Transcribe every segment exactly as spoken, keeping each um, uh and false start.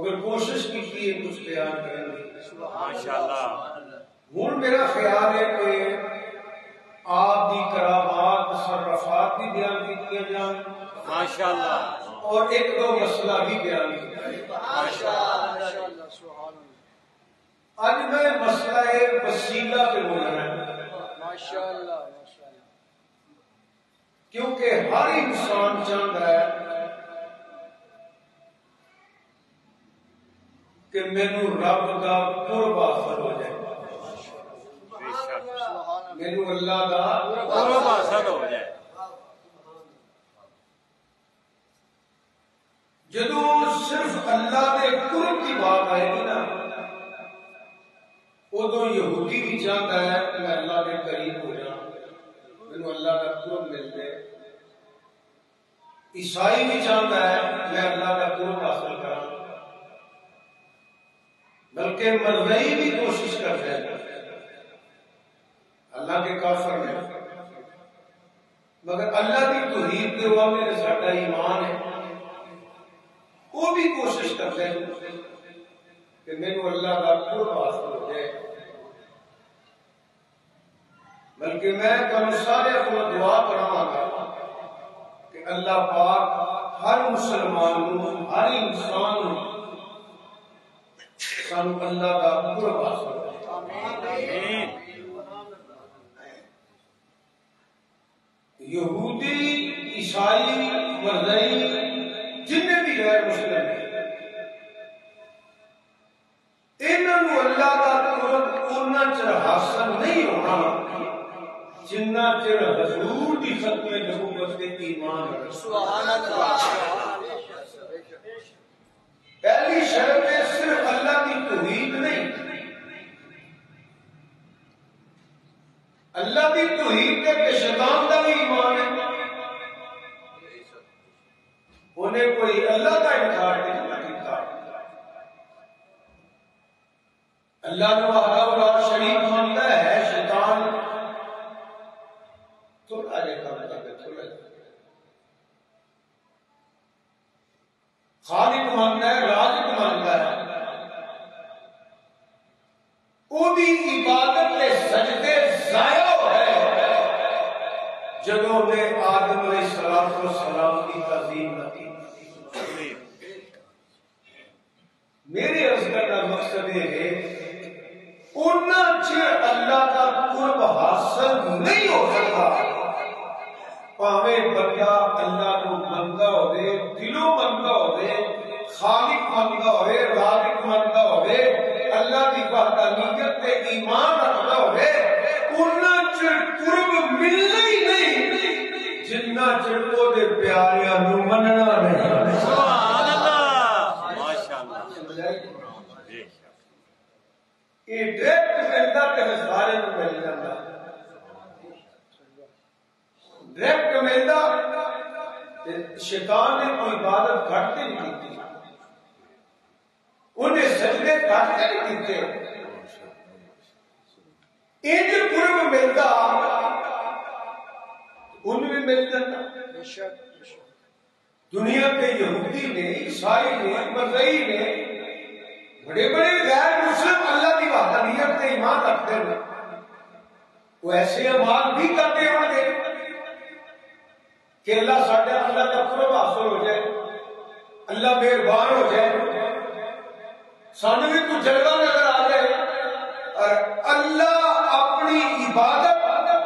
مگر کوشش کی ہے کچھ بیان کرنے کی ماشاءاللہ۔ ہوں میرا خیال ہے کہ آپ دی کرامات تصرفات بھی بیان کیتیاں جان ماشاءاللہ، اور ایک دو مسئلہ بھی بیان کیا ہے۔ آج میں مسئلہ وسیلہ پہ بول رہا ہوں ماشاءاللہ، کیونکہ ہر انسان چاہتا ہے کہ مینو رب دا قرب حاصل ہو جائے، بے شک مینو اللہ دا قرب حاصل ہو جائے۔ جدو صرف اللہ دے قرب کی بات آئے گی نا، ادو یہودی بھی چاہتا ہے کہ میں اللہ کے قریب ہو جاؤں، مینو اللہ کا قرب مل جائے۔ عیسائی بھی چاہتا ہے میں اللہ کا قرب حاصل کروں، بلکہ مذہبی بھی کوشش کرتے ہیں اللہ کے کافر میں، مگر اللہ کی توحید کے ہوا میں ساڈا ایمان ہے، وہ بھی کوشش کرتے ہیں کہ میرے اللہ کا قرب حاصل ہو جائے۔ بلکہ میں کم سارے کو دعا کراں گا کہ اللہ پاک ہر مسلمان کو، ہر انسان کو سن اللہ کا قرب حاصل ہو جائے۔ یہودی، عیسائی، مذہبی جتنے بھی غیر مسلم ہیں، انہوں اللہ کا قرب اتنا چر حاصل نہیں ہونا جنہ چر حضور کی ختم نبوت کے ایمان رکھتے۔ سبحان اللہ۔ پہلی شرط ہے صرف اللہ کی توحید نہیں، اللہ کی توحید کے شیطان کا بھی ایمان ہے، انہیں کوئی اللہ کا انکار نہیں کیتا۔ اللہ نے وحدہ لا شریک مانتا ہے، شیطان تھوڑا جا کام کرتا ہے، تھوڑا جا خالق مانتا ہے، رازق مانتا ہے، وہ بھی عبادت میں سجدے ضائع ہے جدوں نے آدم علیہ السلام و سلام کی تعظیم نہ کی۔ میرے عرض کرنا مقصد یہ ہے اتنا چر اللہ کا قرب حاصل نہیں ہو سکتا پاویں بندہ اللہ کو منگا ہوئے، دلوں منگا ہوئے، خالق منگا ہوئے، رازق منگا ہوئے، اللہ کی وحدانیت پہ ایمان رکھنا ہوئے، اتنا چر قرب ملنا ہی نہیں جتنا چر وہ دے پیاریاں نو مننا نہیں۔ سبحان اللہ، ماشاءاللہ۔ یہ ڈائریکٹ ملتا کہ سارے کو مل جاتا، ڈائریکٹ ملتا۔ شیطان نے کوئی عبادت گھٹ کے نہیں کی، انہیں سجدے گھٹ کے نہیں کیتے، ان قرب ملتا ان بھی مل جاتا۔ دنیا کے یہودی نے، عیسائی نے، مذہبی نے، بڑے بڑے غیر مسلم اللہ کی وحدانیت پہ ایمان رکھتے ہیں، وہ ایسے اعمال بھی کرتے ہوں گے کہ اللہ ساڈا اللہ کا قرب حاصل ہو جائے، اللہ مہربان ہو جائے، سانو بھی کچھ جلوہ نظر آ جائے، اور اللہ اپنی عبادت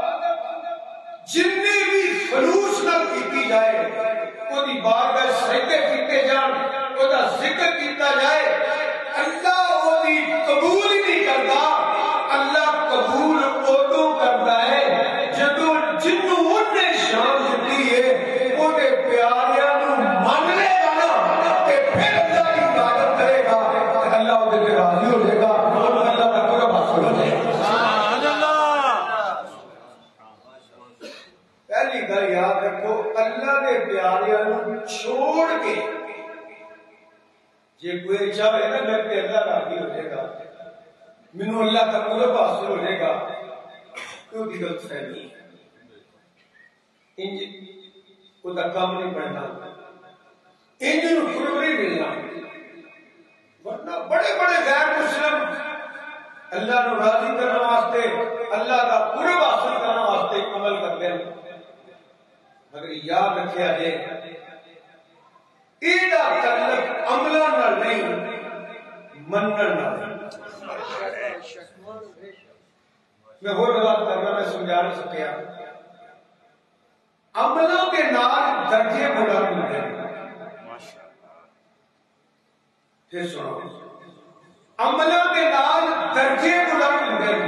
جنی بھی خلوص نال کیتی جائے، وہ دی بارگاہ سجدے کیتے جان، وہ دا ذکر کیتا جائے، اللہ وہ دی قبول ہی نہیں کرتا۔ اللہ قبول ادو کرتا ہے جدو جنوں انہیں شان دیتی ہے وہ دے پیاریاں نو من لے گا نا تے پھر اللہ کی عبادت کرے گا، اللہ وہ دے راضی ہو جائے گا، اور اللہ کا قرب حاصل ہو جائے گا۔ سبحان اللہ۔ پہلی گل یاد رکھو، اللہ کے پیاریاں نو چھوڑ کے جی کوئی چاہے نا میں کہ اللہ راضی ہو جائے گا، مینوں اللہ کا قرب حاصل ہو جائے گا، تو دی غلط فہمی ہے، انج وہ دا کام نہیں بننا، انج نو قرب نہیں ملنا۔ ورنہ بڑے بڑے غیر مسلم اللہ نو راضی کرنے واسطے اللہ کا قرب حاصل کرنے واسطے عمل کرتے ہیں، مگر یاد رکھے جائے یہ تعلق عملہ نال نہیں منن نال۔ میں اور بات کرنا میں سمجھا نہیں سکیا، عملوں کے نال درجے بلند ہوتے ہیں۔ پھر سنو، عملوں کے نال درجے بلند ہوتے ہیں،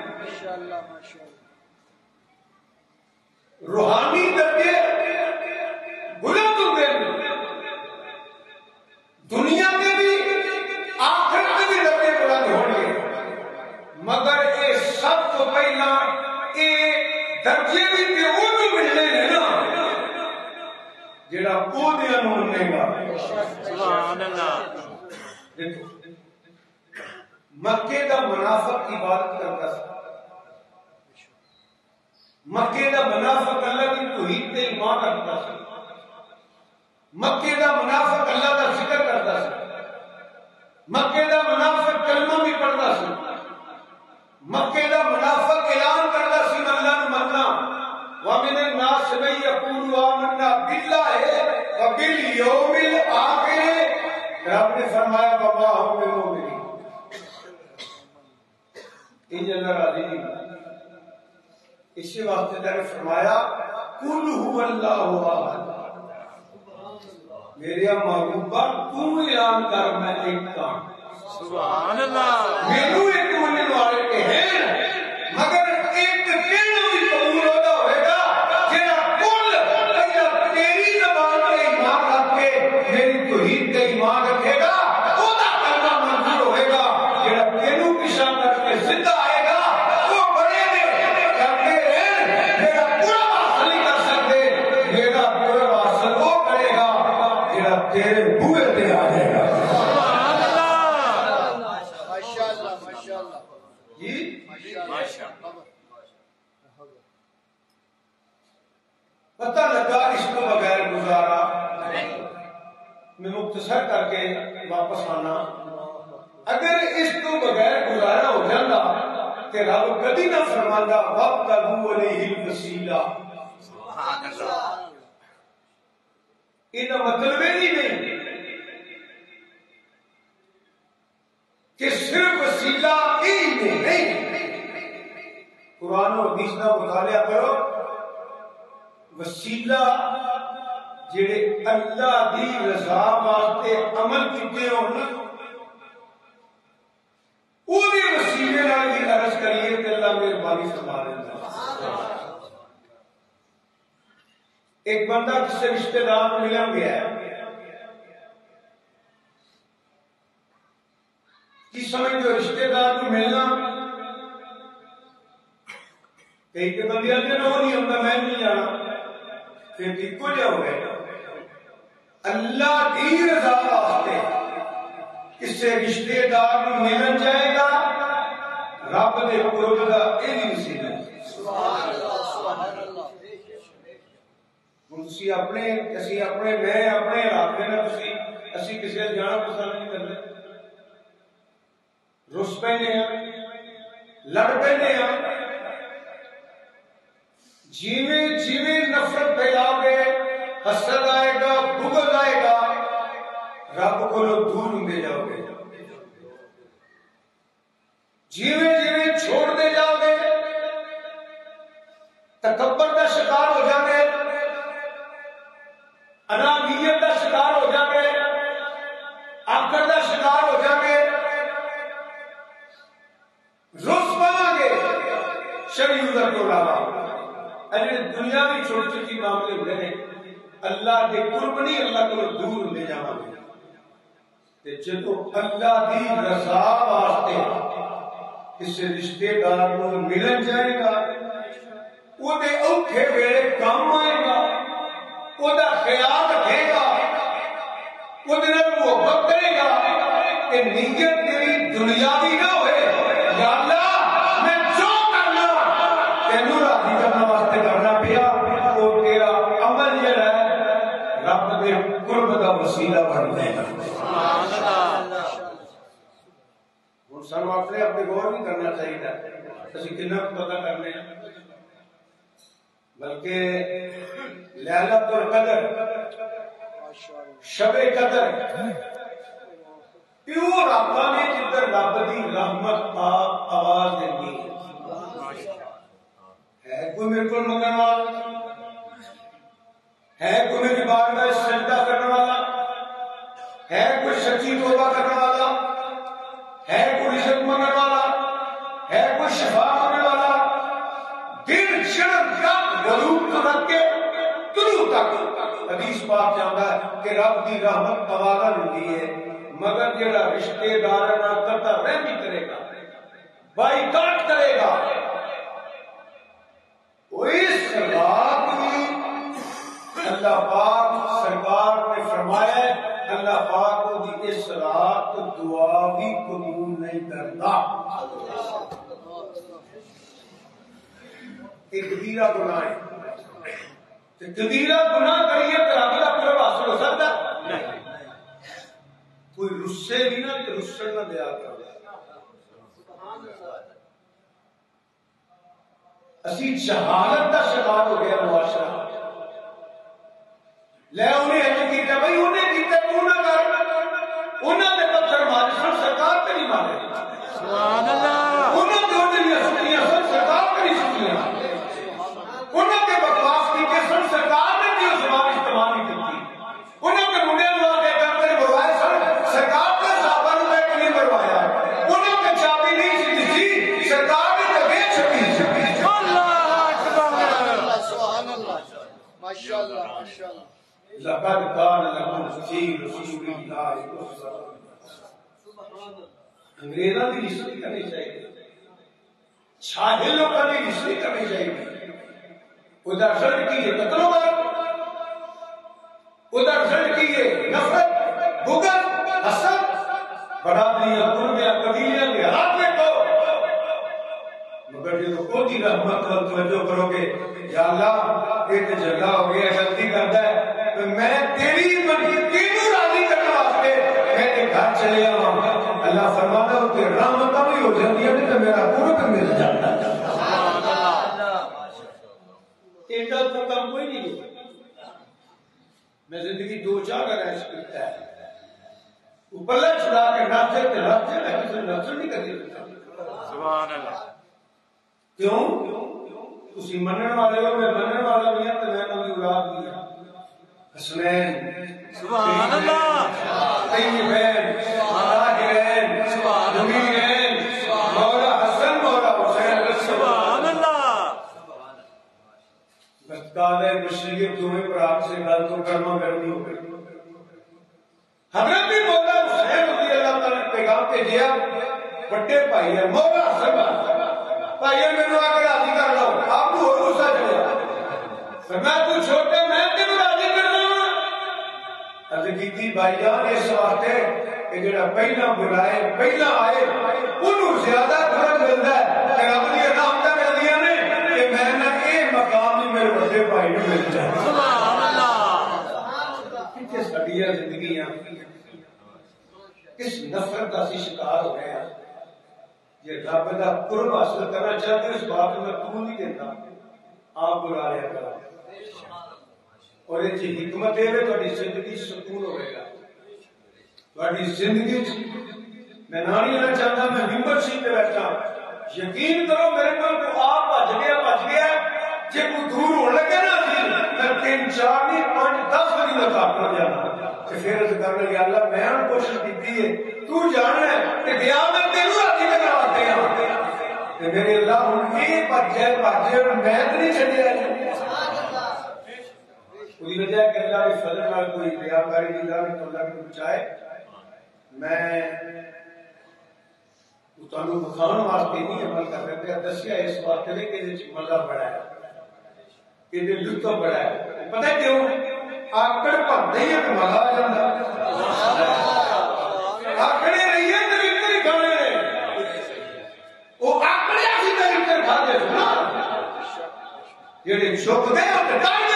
روحانی درجے بلند ہوتے ہیں، دنیا میں بھی آخرت میں بھی درجے بلند ہوں گے، مگر یہ سب تو پہلا یہ درجے بھی تے وہ تو ملنے ہیں نا جڑا وہ دیا نو ملے گا۔ سبحان اللہ۔ دیکھو مکے دا منافق عبادت کرتا تھا، مکے دا منافق اللہ کی توحید تے ایمان رکھتا تھا، مکے دا منافق اللہ کا ذکر کرتا تھا، مکے دا منافق کلمہ بھی پڑھتا تھا، مکے دا منافق اعلان کرتا سی اللہ نو مننا، وَمِنَ النَّاسِ مَن يَقُولُ آمَنَّا بِاللَّهِ وَبِالْيَوْمِ الْآخِرِ، رب نے فرمایا وَمَا هُم بِمُؤْمِنِينَ، ان اللہ راضی نہیں، اسی واسطے نے فرمایا قُلْ هُوَ اللَّهُ أَحَدٌ، میرے محبوبہ تو اعلان کر میں ایک کام۔ سبحان اللہ۔ میرے ایک مننے والے کے ہیں، مگر ایک کہنا بھی قبول ہوتا ہوئے گا جیڑا کل پہلا تیری زبان پہ ایمان رکھ کے میری توحید پہ ایمان رکھے گا وہ دا کلمہ منظور ہوئے گا، جیڑا تینو پیشہ کر کے زندہ آئے گا وہ بڑے دے کرتے رہن، میرا پورا حاصل نہیں کر سکتے، میرا پورا حاصل وہ کرے گا جیڑا تیرے بوئے دے آئے گا۔ جی پتہ لگا اس کو بغیر گزارا، میں مختصر کر کے واپس آنا، اگر اس کو بغیر گزارا ہو جاتا کہ رب کبھی نہ فرماتا وَابْتَغُوا إِلَيْهِ الْوَسِيلَةَ، یہ مطلب ہی نہیں کہ صرف وسیلہ ہی نہیں، قرآن و حدیث کا مطالعہ کرو، وسیلہ جڑے اللہ دی رضا واسطے عمل کیتے ہون او دے وسیلے نال بھی عرض کریے کہ اللہ مہربانی فرما دیتا۔ ایک بندہ کسی رشتہ دار کو ملن گیا ہے، کی سمجھ جو رشتہ دار کو ملنا کئی کے بندیاں نے نہ نہیں ہوتا میں نہیں جانا، پھر کو جاؤ گے اللہ کی رضا واسطے کسی رشتہ دار کو ملن جائے گا، رب دے قرب دا یہ وسیلہ ہے۔ سبحان اللہ سبحان اللہ۔ تسی اپنے اسی اپنے میں اپنے علاقے میں تسی اسی کسی سے جانا پسند نہیں کرتے، رس پہنے ہیں، لڑ پہنے ہیں، جیویں جیویں نفرت پھیلاؤ گے، حسد آئے گا، بغض آئے گا، رب کو لوگ دور ہوتے جاؤ گے، جیویں جیویں چھوڑتے جاؤ گے، تکبر کا شکار ہو جاؤ گے، انانیت کا شکار ہو جاؤ گے، آکر کا شکار ہو جاؤ گے، رس بنا گے شریعت کا علاوہ اجے دنیا بھی چھوٹی چھوٹی معاملے ہوتے ہیں، اللہ کے قرب نہیں اللہ کو دور ہوتے جاؤ گے، جدو اللہ کی رضا واسطے کسی رشتے دار کو ملن جائے گا، وہ دے اوکھے ویلے کام آئے گا، وہ دا خیال رکھے گا، وہ دے نال محبت کرے گا کہ نیت تیری دنیاوی نہ ہوئے، یا اللہ میں جو کرنا تینوں راضی کرنا واسطے کرنا پیا، وہ تیرا عمل جڑا ہے رب دے قرب دا وسیلہ بن جائے گا۔ سانو اپنے اپنے غور نہیں کرنا چاہیے اسی کتنا پتہ کرنے ہیں بلکہ لیلۃ القدر شب قدر پیور رابطہ نے جدھر رب دی رحمت آپ آواز دینی ہے کوئی میرے کو منگن والا ہے کوئی میری بار میں سجدہ کرنے والا ہے کوئی سچی توبہ کرنے والا ہے کوئی رزق منگن والا ہے کوئی شفا کرنے والا دن شرم رب غروب تو رکھ کے طلوع تک حدیث پاک جانتا ہے کہ رب دی رحمت آوازہ ملتی ہے مگر جڑا رشتے دار نہ کرتا رحمی کرے گا بائی کاٹ کرے گا وہ اس رات میں اللہ پاک سرکار نے فرمایا ہے اللہ پاک کو دی اس رات دعا بھی قبول نہیں کرتا ایک کبیرہ گناہ ہے کبیرہ گناہ کریے تو رب کا قرب حاصل ہو سکتا نہیں کوئی رسے بھی نہ کہ رسن نہ دیا کر اسی جہالت کا شکار ہو گیا معاشرہ لے انہیں ایسے کیتا بھائی انہیں کیتا تو نہ کر انہوں نے پتھر مارے سن سرکار پہ نہیں مارے سبحان اللہ انہوں نے انہیں سکیاں سن سرکار پہ نہیں سکیاں انہوں نے بکواس کی کہ سن سرکار نے بھی زبان استعمال نہیں کرتی انہوں نے منڈے لوگ کے کام پر بروائے سن سرکار نے صحابہ نے کہ نہیں بروایا انہوں نے چابی نہیں سی دی سرکار نے طبیعت چھپی اللہ اکبر سبحان اللہ ماشاءاللہ ماشاءاللہ لقد كان لكم في رسول الله اسوة انگریزوں کی رشتے کرنی چاہیے چھاہلوں کا بھی رشتے کرنی چاہیے ادھر سڑ کی ہے قتل وغیرہ ادھر سڑ کی ہے نفرت بغض حسد برادری قربیاں قبیلیاں کے ہاتھ میں کو مگر جو کو دی رحمت اور توجہ کرو گے یا اللہ یہ تو جھگڑا ہو گیا غلطی کرتا ہے تو میں تیری مرضی تینوں راضی کرنے واسطے میں نے گھر چلے آؤں اللہ فرماتا ہے کہ رحمت بھی ہو جاتی ہے تو میرا قرب مل جاتا ہے ایڈا تو کام کوئی نہیں ہے میں زندگی دو چار کا رہش کرتا ہے اوپرلا چھڑا کے ناچے تے ناچے میں کسی ناچن نہیں کرتی سبحان اللہ کیوں اسی منن والے ہو میں منن والا بھی ہے تو میں نبی اولاد بھی ہے حسنین سبحان اللہ طیبین طاہرین جمیلین مولا حسن مولا حسین سبحان اللہ بستادہ مشرقی تمہیں پر آپ سے گل تو کرنا کرنی ہو گئی حضرت مولا حسین رضی اللہ تعالیٰ نے پیغام بھیجیا بڑے بھائی ہے مولا حسن بھائی میں نے آگے راضی کر لو آپ کو اور غصہ چلے میں تو چھوٹے میں تینوں راضی کر دوں ارد کیتی بھائی جان اس واسطے کہ جڑا پہلا بلائے پہلا آئے انہوں زیادہ فرق ملتا ہے کہ رب دی رحمتاں ملدیاں نے کہ میں نہ اے مقام ہی میرے بڑے بھائی نوں مل جائے سبحان اللہ کہ سڈیاں زندگیاں کس نفرت کا سی شکار ہو گئے ہیں یہ رب کا قرب حاصل کرنا چاہتے ہیں اس بات میں قبول نہیں دیتا آپ بلا لیا کرو اور یہ حکمت ہے تو زندگی سکون ہوئے گا تھوڑی زندگی میں نہ نہیں رہنا چاہتا میں ممبر سیٹ پہ بیٹھا یقین کرو میرے کو آپ بچ گیا بچ گیا جب وہ دور ہونے لگے نا میں تین چار نہیں پانچ دس بجے تک آپ کو جانا پھر کرنے لگا اللہ میں نے کوشش کی ہے تو جاننا ہے کہ دیا میں تینوں راضی کرواتے ہیں میرے اللہ ان کی بچ جائے بچ جائے اور میں نہیں چلے آئے کوئی وجہ کہ اللہ کے فضل نال کوئی ریاکاری نہیں اللہ نے تو اللہ کو بچائے میں تانوں بخان واسطے نہیں عمل کر رہے تھے دسیا اس واسطے نہیں کہ اس مزہ بڑا ہے کہ یہ لطف بڑا ہے پتہ کیوں آکڑ پر نہیں ہے کہ مزہ آ جاتا آکڑے نہیں ہے تو اتنے کھانے نے وہ آکڑے اسی طرح اتنے کھا دے سنا یہ شوق دے اور ڈال دے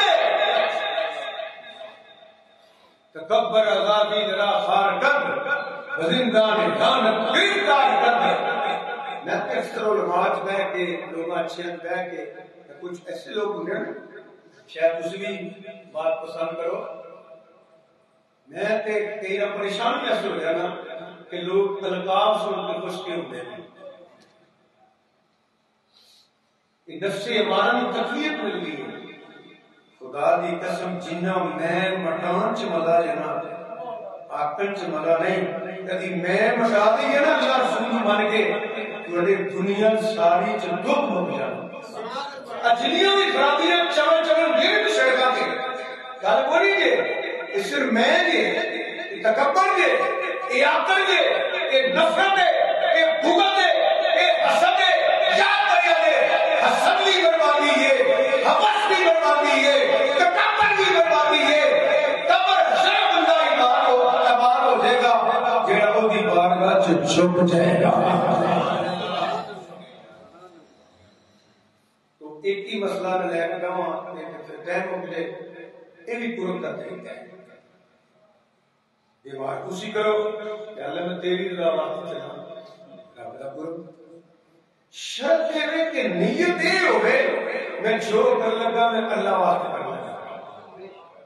تکبر عذابی ذرا خار کر وزندان دانت گرفتار کر میں اکثر علماء بہ کے لوگ اچھے بہ کے کچھ ایسے لوگ ہوں گے شاید تسی بھی بات پسند کرو میں تے کئی نہ پریشان بھی ایسے ہو گیا نا کہ لوگ القاب سن کے خوش کے ہوتے ہیں نفس امارہ میں تکلیف مل گئی ہے خدا دی قسم جنہ میں مٹان چ مزہ جنا آکن چ مزہ نہیں کدی میں مٹا دی ہے نا اللہ رسول مان کے بڑے دنیا ساری چ دکھ مک جانا اجلیاں بھی خرابیاں چمن چمن گیٹ شیطان کے گل بولی جے صرف میں جے تکبر جے اے آکر جے اے نفرت ہے اے بغض ہے اے حسد ہے یاد کریا دے حسد بھی بربادی ہے حوث بھی بربادی ہے تکبر بھی بربادی ہے تبر ہر بندہ ایمان ہو تبار ہو جائے گا جڑا او دی بارگاہ چ چھپ جائے گا تو ایک ہی مسئلہ نہ لے کے جاواں ٹائم ہو جائے یہ بھی قرب کا طریقہ ہے یہ بات خوشی کرو کہ اللہ میں تیری رضا واسطے چلا رب کا قرب شرط ہے کہ نیت یہ ہوئے میں جو کر لگا میں اللہ واسطے کر لگا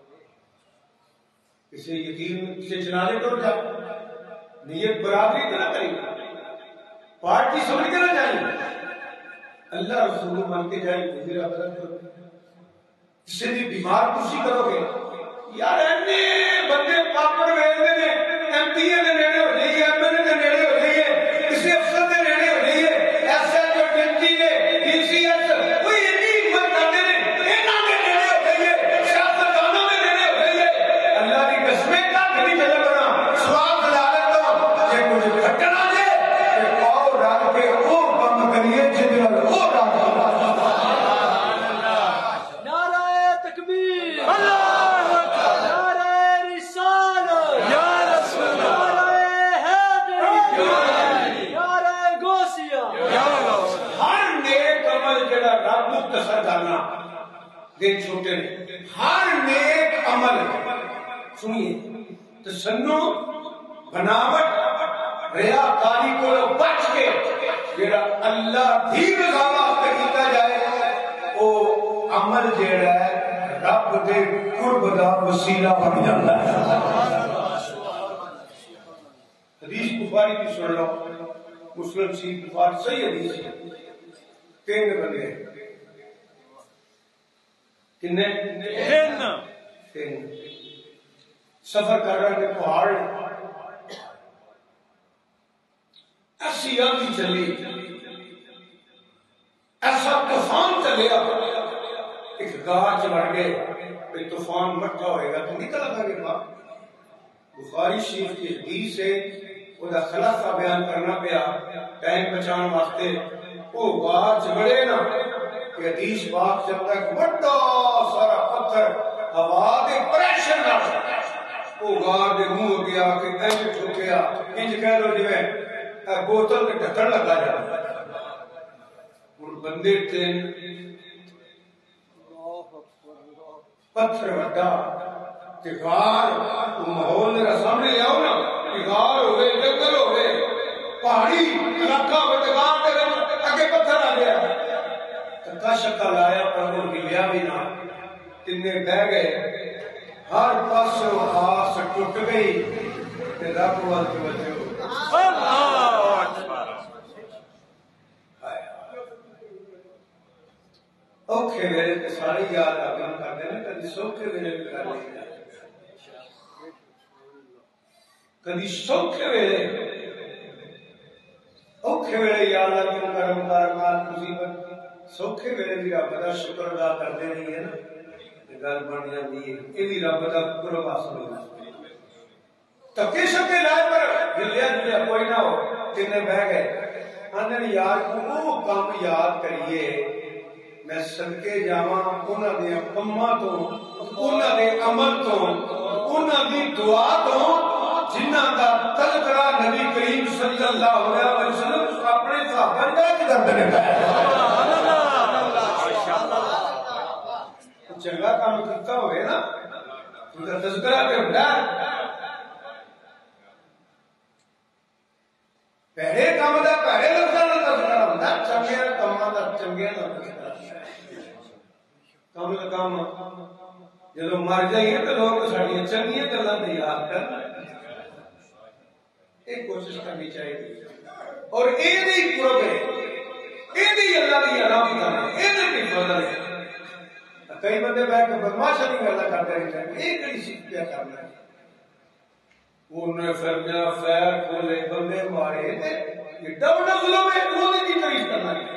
کسی یتیم سے جنازے کرو جا نیت برابری نہ کری پارٹی سمجھ کے نہ جائیں اللہ رسول مان کے جائیں میرا بدل کرو کسی بھی بیمار خوشی کرو گے یار اینے بندے پاپڑ ویلنے نے ایم پی اے نے نیڑے ہو جائیے ایم ایل اے نے نیڑے ہو جائیے کسی افسر نے نیڑے ہو جائیے ایس ایچ او ڈپٹی نے ڈی سی ایس کوئی اتنی ہمت کرتے نے انہاں نے نیڑے ہو جائیے سیاستدانوں نے نیڑے ہو جائیے اللہ کی قسمیں کا کبھی چلے بنا سوال خلالت تو جے کچھ گھٹن آ جائے کہ آؤ رات کے او بند کریے جن او رات مختصر کرنا دن چھوٹے ہر نیک عمل سنیے تسنو بناوٹ ریاکاری کو بچ کے جڑا اللہ دی رضا واسطے کیتا جائے او عمل جڑا ہے رب دے قرب دا وسیلہ بن جاتا ہے حدیث بخاری کی سن لو مسلم شریف بخاری صحیح حدیث ہے تین بندے کنے تین تین سفر کر رہے تھے پہاڑ ایسی آندھی چلی ایسا طوفان چلیا ایک گاہ چ بڑھ گئے طوفان مٹھا ہوئے گا تو نکل آتا کہ بخاری شریف کی حدیث ہے وہ دا خلاصہ بیان کرنا پیا ٹائم بچان واسطے وہ گاہ چ بڑے نا کہ حدیث بات چلتا ہے بڑا سارا پتھر ہوا دے پریشر نہ وہ گاہ دے منہ گیا کہ اینج ٹھوکیا انج کہہ لو جویں بوتل کے ڈھکن لگا جا اور بندے تین پتھر وڈا کہ غار ماحول میرا سامنے لے آؤ نا کہ غار ہوئے جنگل ہوئے پہاڑی علاقہ ہوئے غار دے اگے پتھر آ گیا تکا شکا لایا پر وہ ہلیا بھی نہ تنے بہ گئے ہر پاس آس ٹوٹ گئی تے رب وال توجہ اللہ اکبر اوکھے ویلے تے سارے یاد آگن کردے نے کدی سوکھے ویلے بھی کر لیں کدی سوکھے ویلے اوکھے ویلے یاد آگن کرم کارمال مصیبت سوکھے ویلے بھی رب دا شکر ادا کردے نہیں ہے نا گل بن جاتی ہے یہ بھی رب دا قرب حاصل ہونا تکے شکے لائے پر ہلیا جلیا کوئی نہ ہو تینے بہ گئے انہیں یاد کو کام یاد کریے میں صدقے جاواں انہاں دے کماں تو انہاں دے عمل تو انہاں دی دعا تو جنہاں دا تذکرہ نبی کریم صلی اللہ علیہ وسلم اپنے صحابہ دا کردے نے سبحان اللہ ماشاءاللہ چنگا کام کیتا ہوئے نا تو کا تذکرہ تے ہوندا پہلے کام دا پہلے لفظاں دا تذکرہ چنگیا نہ کم کم جب مر جائیے تو لوگ ساری چنگیا گلاں تے یاد کرنا ایک کوشش کرنی چاہیے اور اے دی قرب ہے اے دی اللہ دی علام کرنا اے دی فضل ہے کئی بندے بیٹھ کے بدماشی کی گلا کرتے رہتے ہیں ایک کڑی سیکھ کیا کرنا ہے انہیں پھر جہاں خیر کھولے بندے مارے تھے یہ ڈب ڈب ظلم ہے وہ کی تعریف کرنا ہے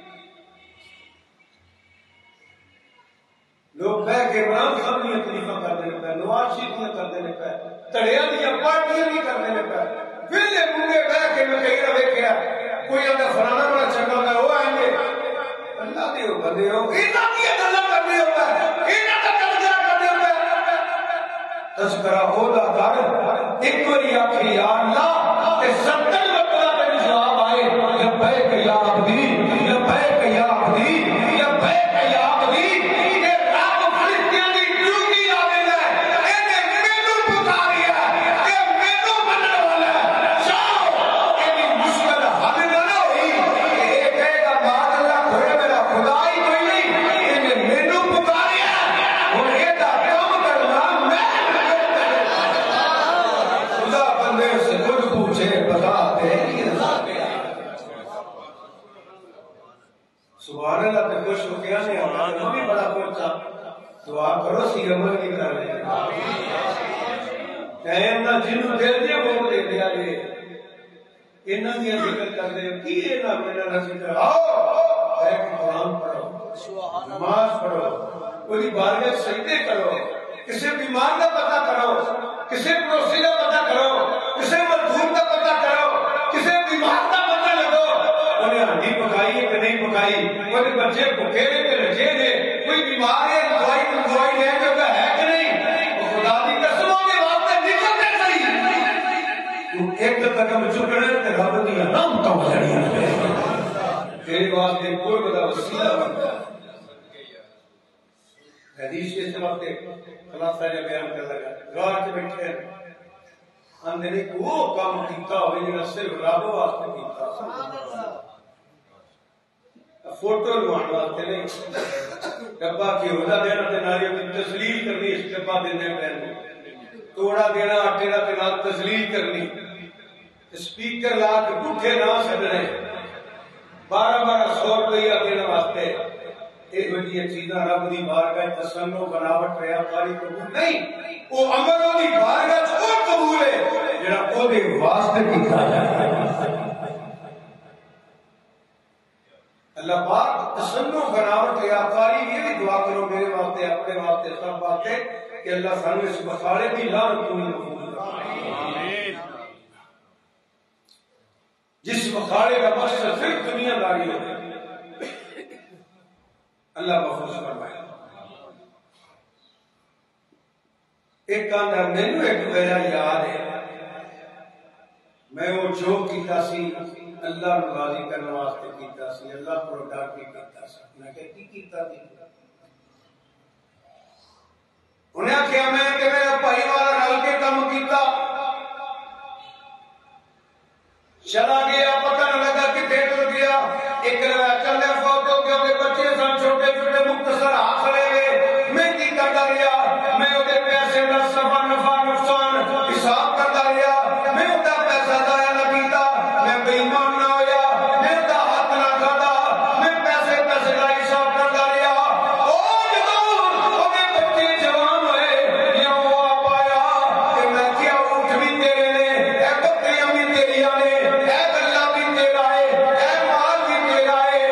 لوگ بہ کے عمران خان کی تکلیفاں کر دینے پہ نواز شریف نے کر دینے پہ تڑیا دیا پارٹیاں بھی کر دینے پہ پھر لے بوڑھے بہ کے میں کہیں نہ دیکھا کوئی اندر فلانا بڑا چنگا ہوگا وہ آئیں گے اللہ دے ہو بندے ہو اینا کیا گلا کرنے ہوتا ہے اینا کا تذکرہ کرنے ہوتا ہے تذکرہ ہوتا کر ایک باری آخری یا اللہ کہ ستر مرتبہ پہ جواب آئے لبیک یا عبدی لبیک یا عبدی لبیک یا عبدی کہ رب فرشتیاں دی ڈیوٹی آوے گا اینے مینوں پکاریا کہ مینوں منن والا جاؤ ایدی مشکل حل نہ ہوئی کہ ایک کہے گا بعد اللہ کھوئے میرا خدا ہی کوئی نہیں اینے مینوں پکاریا اور ایدہ کام کرنا میں خدا بندے سے خود پوچھے بتا دے سبحان اللہ تے خوش ہو گیا نے ہم بھی بڑا پہنچا دعا کرو سی عمل کی کر لے ٹائم نہ جنوں دل دے وہ دے دیا لے انہاں دی ذکر کر دے کی انہاں میرا ذکر آؤ اے قرآن پڑھو نماز پڑھو کوئی بارگاہ سجدے کرو کسی بیمار کا پتہ کرو کسی پڑوسی کا پتہ کرو کسی مظلوم کا پتہ کرو کسی بیمار کا پتہ لگو انہیں ہڈی پکائی ہے کہ نہیں پکائی کوئی بچے بھوکے نے کہ رجے نے کوئی بیمار ہے دوائی دوائی لے کے وہ ہے کہ نہیں وہ خدا دی قسموں کے واسطے نکلتے صحیح تو ایک قدم چکنے تے رب دی نام تو جڑی تیرے واسطے کوئی بڑا وسیلہ بنتا حدیث کے سبب تے خلاصہ جا بیان کر لگا گھر کے بیٹھے اندر ایک وہ کام کیتا ہوئے جنہاں صرف رب واسطے کیتا سبحان اللہ فوٹو لوان واسطے نہیں ڈبا کی ہودا دینا تے ناریوں کی تسلیل کرنی اس ڈبا دینے پہنے توڑا دینا آٹے دا تے نال تسلیل کرنی سپیکر لا کے بٹھے نہ سکنے بارہ بارہ سو روپیہ دینے واسطے ایک بڑی چیزاں رب دی بارگاہ تسنو بناوٹ رہا کاری قبول نہیں وہ عمل دی بارگاہ وہ قبول ہے جڑا او دے واسطے کیتا جائے اللہ پاک تسنو بناوٹ رہا کاری یہ بھی دعا کرو میرے واسطے اپنے واسطے سب واسطے کہ اللہ سانو اس بخارے دی لعنت کو نہیں آمین جس بخارے کا مقصد صرف دنیا داری ہے اللہ محفوظ فرمائے ایک کاندھا مینوں ایک میرا یاد ہے میں وہ جو کیتا سی اللہ نو راضی کرنے واسطے کیتا سی اللہ کو ڈر کے کیتا سی میں کہ کی کیتا سی انہیں آخیا میں کہ میرا بھائی والا رل کے کام کیتا چلا گیا پتہ نہ لگا کتنے ٹر گیا ایک روایت چل رہا فوٹو کے وہ بچے سن چھوٹے چھوٹے مختصر ہاتھ لے گئے میں کی کرتا رہا میں وہ پیسے کا سفا نفع نقصان حساب کرتا رہا میں وہ پیسہ ضائع نہ کیتا میں بے ایمان نہ ہویا میں وہ ہاتھ نہ کھاتا میں پیسے پیسے کا حساب کرتا رہا او جدوں وہ بچے جوان ہوئے یا وہ آپ آیا کہ میں کیا اٹھ بھی تیرے نے اے بکریاں بھی تیریاں نے اے گلا بھی تیرا ہے اے مال بھی تیرا ہے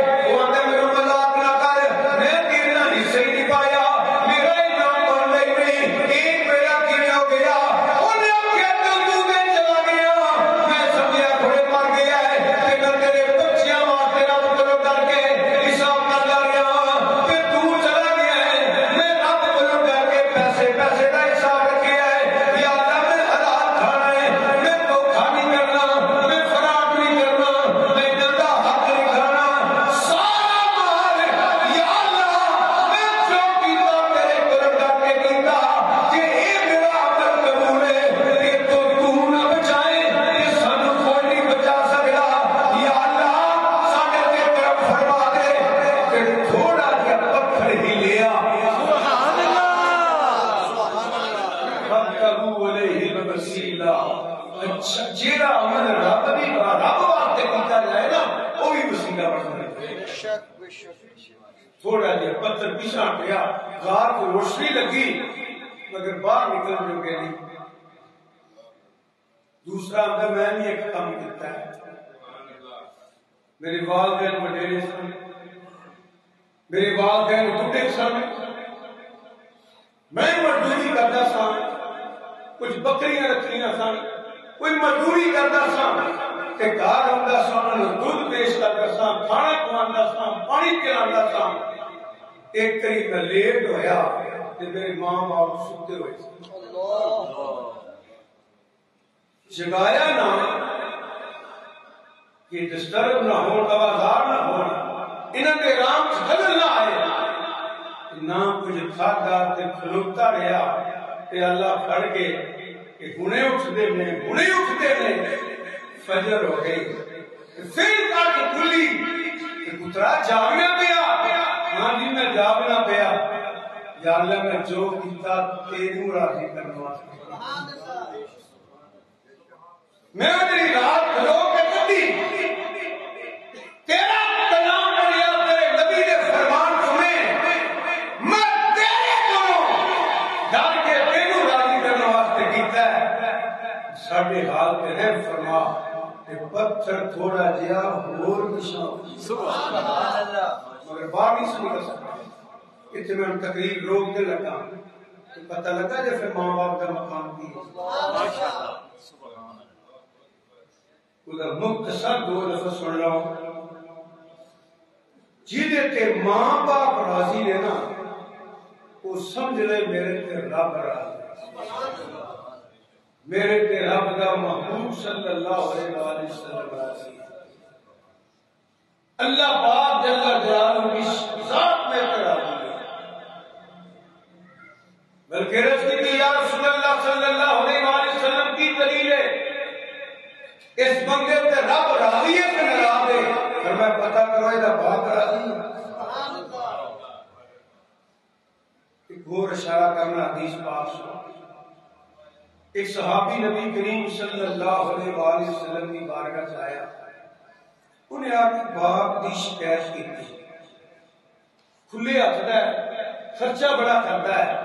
شک بے شک تھوڑا جہا پتھر پیچھا گیا، غار کو روشنی لگی مگر باہر نکل جو گئے نہیں۔ دوسرا اندر میں نے ایک کام کیتا ہے، میرے والدین وڈیرے سن، میرے والدین ٹوٹے سن، میں مزدوری کرتا سا، کچھ بکریاں رکھیاں سن، کوئی مزدوری کرتا سا کہ گھر آندا سا، انہاں نوں دودھ پیش کرتا سا، کھانا کھواندا سا، پانی پلاندا سا۔ ایک کری میں لیٹ ہویا تے میرے ماں باپ ستے ہوئے سن، جگایا نہ کہ ڈسٹرب نہ ہو، آوازار نہ ہو، انہاں دے رام خلل نہ آئے، نہ کچھ کھادا تے کھلوتا رہا تے اللہ پھڑ کے کہ ہنے اٹھدے نے ہنے اٹھدے نے، فجر ہو گئی پھر تک کھلی کہ پترا جاگنا پیا، ہاں جی میں جاگنا پیا، یا اللہ میں جو کیتا تینوں راضی کرنا واسطے، میں میری رات کھلو کے کٹی، تیرا کلام پڑھیا، تیرے نبی نے فرمان سنے، میں تیرے کو ڈر کے تینوں راضی کرنا واسطے کیتا ہے۔ ساڈے حال تے ہے فرما کہ پتھر تھوڑا جہا ہور نشان سبحان اللہ، مگر باہر نہیں سنی کر سکتا۔ اتنے میں تقریر روک دے لگا تو پتہ لگا جب پھر ماں باپ کا مقام کی ماشاءاللہ، سبحان اللہ، خدا مختصر دو لفظ سن لو، جیدے تے ماں باپ راضی نے نا وہ سمجھ لے میرے تے رب راضی، میرے تے رب دا محبوب صلی اللہ علیہ وآلہ وسلم راضی، اللہ پاک جل جلالہ کی ذات میں تے راضی ہے۔ بلکہ رضی کی یا رسول اللہ صلی اللہ علیہ وآلہ وسلم کی دلیل ہے، اس بندے تے رب راضی ہے کہ ناراض ہے؟ فرمایا پتہ کرو یہ باپ راضی ہے۔ ایک اور اشارہ کرنا حدیث پاک سے، ایک صحابی نبی کریم صلی اللہ علیہ وآلہ وسلم کی بارگاہ سے آیا، انہیں آ کے باپ دی شکایت کی تھی، کھلے ہاتھ ہے، خرچہ بڑا کرتا ہے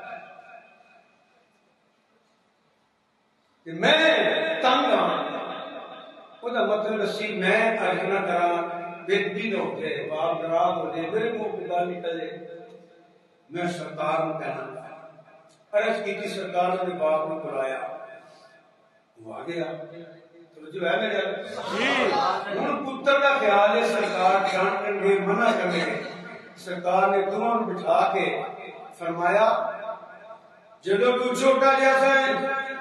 کہ میں تنگ ہاں، وہ مطلب اسی میں ارج نہ کرا بے دین ہو جائے، باپ ناراض ہو جائے، میرے منہ پہ گال نکلے، میں سرکار نے کہنا عرض کی تھی، سرکار نے باپ نے بلایا، وہ آ گیا تو جو ہے میرے ان پتر کا خیال ہے سرکار ڈانٹیں گے، منع کریں گے، سرکار نے دونوں بٹھا کے فرمایا جدو تو چھوٹا جیسا ہے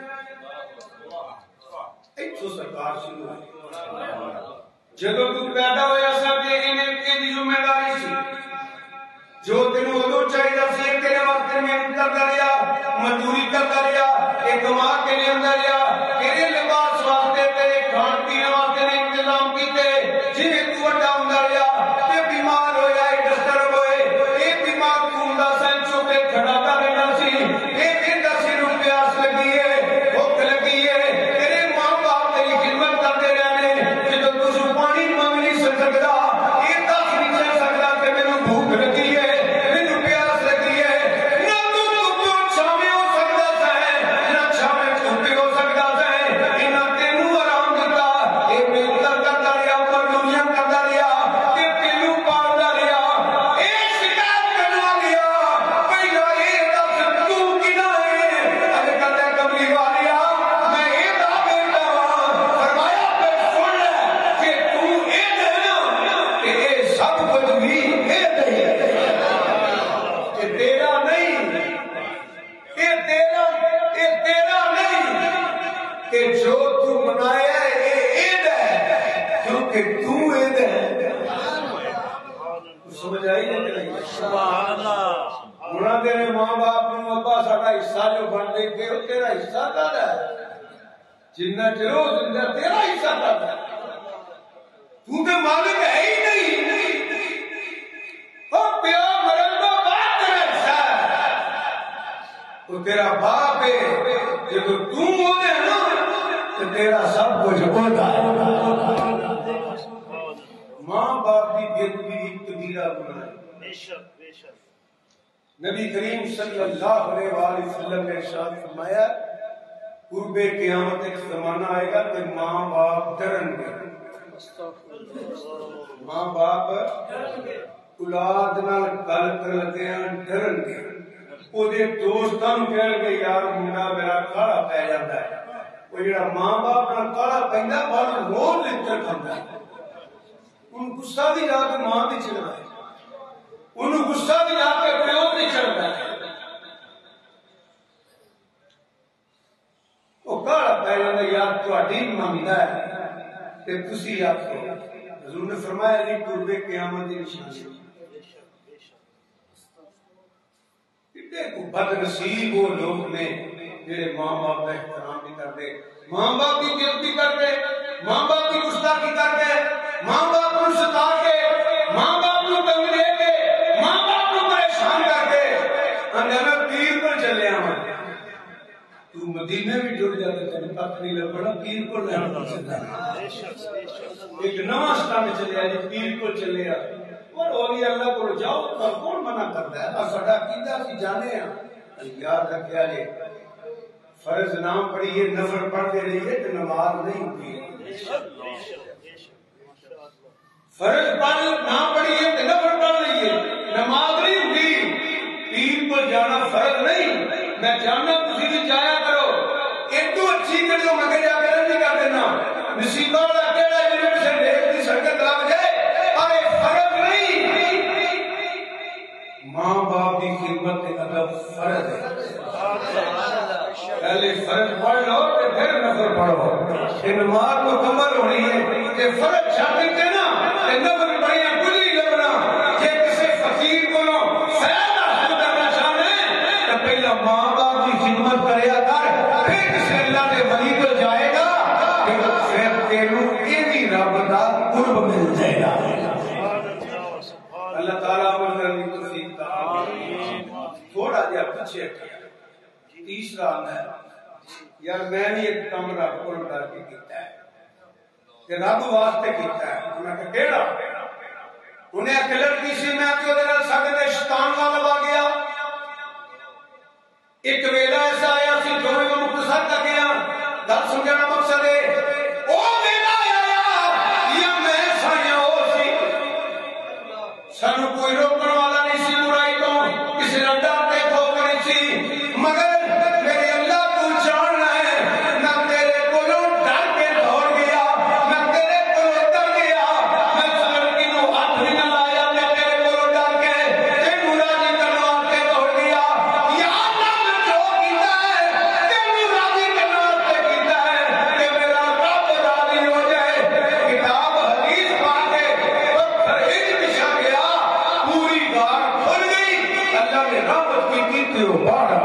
ایک تو سرکار شروع ہے، جدو تو پیدا ہویا سب یہ انہیں کی ذمہ داری سی، جو تینوں ادو چاہیے سی تیرے وقت میں کرتا رہیا، مزدوری کرتا رہیا، ایک ماں کے لیے اندر رہیا، تیرے لباس واسطے تیرے کھان پینے واسطے نے انتظام کیتے، جنہیں تو وڈا اندر رہیا، یہ بیمار ہویا، یہ ڈسٹرب ہوئے، یہ بیمار تو اندر سینچوں پہ کھڑا کر رہنا سی، یہ دن دس روپے آس لگی ہے، بھوک لگی ہے، تیرے ماں باپ تیری خدمت کرتے رہنے، جدو تجھے پانی مانگ نہیں سکتا، یہ دس نہیں چل سکتا کہ میں نے بھوک لگی ہے، جنہ چلو زندہ تیرا حصہ کرتا ہے، تو تے مالک ہے ہی نہیں، اور پیا مرن تو بات تیرا حصہ ہے، تو تیرا باپ ہے، جب تو ہونے نا تو تیرا سب کچھ ہوتا ہے۔ ماں باپ کی بے نبی کریم صلی اللہ علیہ وآلہ وسلم نے ارشاد فرمایا قرب قیامت ایک زمانہ آئے گا کہ ماں باپ ڈرن گے، ماں باپ اولاد نال گل کردیاں ڈرن گے، وہ دوستاں کہن گے یار منڈا میرا کالا پی جاتا ہے، وہ جڑا ماں باپ نال کالا پیندا بعد روز لچر کھاندا ہے، ان غصہ بھی جا کے ماں دی چڑھدا ہے، انہوں غصہ بھی جا کے پیو نہیں چڑھتا ہے، وہ کالا پی جاتا ہے یار تہاڈی منگدا ہے تے تسی آکھو۔ حضور نے فرمایا جی قرب قیامت دی نشانی بد نصیب وہ لوگ نے جڑے ماں باپ کا احترام نہیں کرتے، ماں باپ کی عزت نہیں کرتے، ماں باپ کی گستاخی کرتے، ماں باپ کو ستا کے، ماں باپ کو تنگ دے کے، ماں باپ کو پریشان کر کے اندر میں پیر پر چلے آواں تو مدینے بھی ٹر جاتے تیرے پتہ نہیں لگنا پیر پر لینا چلتا ایک نواں سٹانڈ چلے آ جی پیر پر چلے آ اور اولی اللہ کو جاؤ پر کون منع کرتا ہے؟ اور سڑا کیدہ سی جانے ہیں یاد رکھیا جی فرض نام پڑھیے نفل پڑھتے رہیے تو نماز نہیں ہوتی ہے، فرض پڑھ نام پڑھیے تو نفل پڑھ لئیے نماز نہیں ہوتی، پیر پر جانا فرض نہیں، میں جانا کسی بھی جایا کرو، ایک تو اچھی کر جو مگے جا کر نہیں کر دینا نصیبہ والا کہڑا ہے جنہیں سے دیکھ دی سڑکت لگ جائے ارے فرض نہیں، ماں باپ کی خدمت ادب فرض ہے، پہلے فرض پڑھ لو تو پھر نفل پڑھو، کہ نماز مکمل ہونی ہے کہ فرض چھاپی کے نا کہ نفل پڑھیاں کل ہی لبنا، یہ کسی فقیر کو نو فیض حاصل کرنا چاہنے تو پہلا ماں باپ کی خدمت کریا کر، پھر کسی اللہ کے ولی کو جائے گا کہ پھر تینوں ایدی رب دا قرب مل جائے گا۔ اللہ تعالیٰ عمل کرنے کی توفیق عطا، تھوڑا جہا پیچھے کیا تیسرا آنا ہے یار میں نے ایک کام رب کو ڈر کے کیتا ہے کہ رب واسطے کیتا ہے، انہوں نے کہا انہیں اکلر کسی میں آتی ہوئے ساڑھے میں شیطان والا لگا گیا، ایک ویلا ایسا آیا سی جو میں مختصر کر گیا گل سمجھنا مقصد ہے او ویلا آیا یا میں سائیاں ہو سی سانو کوئی روکن والا نہیں سی برائی تو کسی نے ڈرتے کھوک نہیں سی، مگر میرے اللہ کو جاننا ہے میں تیرے کولوں ڈر کے دوڑ گیا، میں تیرے کولوں ڈر گیا، میں سڑکی نو ہاتھ نہیں نہ لایا، میں تیرے کولوں ڈر کے تینوں راضی کرنے واسطے دوڑ گیا، یا اللہ میں جو کیتا ہے تینوں راضی کرنے واسطے کیتا ہے کہ میرا رب راضی ہو جائے، کتاب حدیث پڑھ کے پتھر ہج بچھا گیا، پوری غار کھل گئی، اللہ نے رحمت کی کیتے ہو باڑا،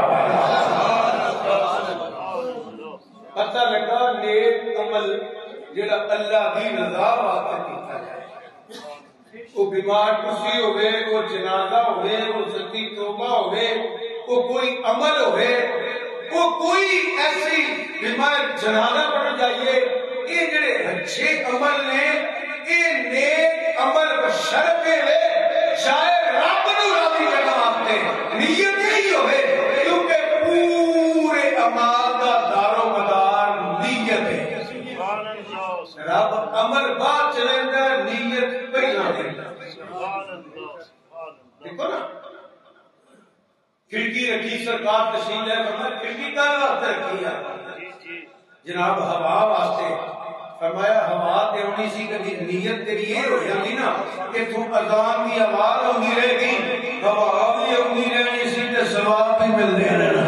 پتہ لگا نیک عمل جڑا اللہ کی رضا واسطے کیتا ہے، وہ بیمار کسی ہوئے، وہ جنازہ ہوئے، وہ سچی توبہ ہوئے، وہ کوئی عمل ہوئے، وہ کوئی ایسی بیمار جنازہ پڑھ جائیے، یہ جڑے اچھے عمل نے یہ نیک عمل بشرط ہے شاید رب نو راضی کرنا واسطے نیت یہی ہوئے، کیونکہ پورے اعمال کا دار و مدار نیت ہے، رب عمل بعد چلے گا نیت پہلا دیتا، دیکھو نا کھڑکی رکھی سرکار تشریف لے فرمایا کھڑکی کا واسطے رکھی ہے جناب ہوا واسطے، فرمایا ہوا تے ہونی سی کبھی نیت تیری یہ ہو جاتی نا کہ تو اذان کی آواز ہوتی رہے گی، ہوا بھی ہوتی رہنی سی تے ثواب بھی ملتے رہنا،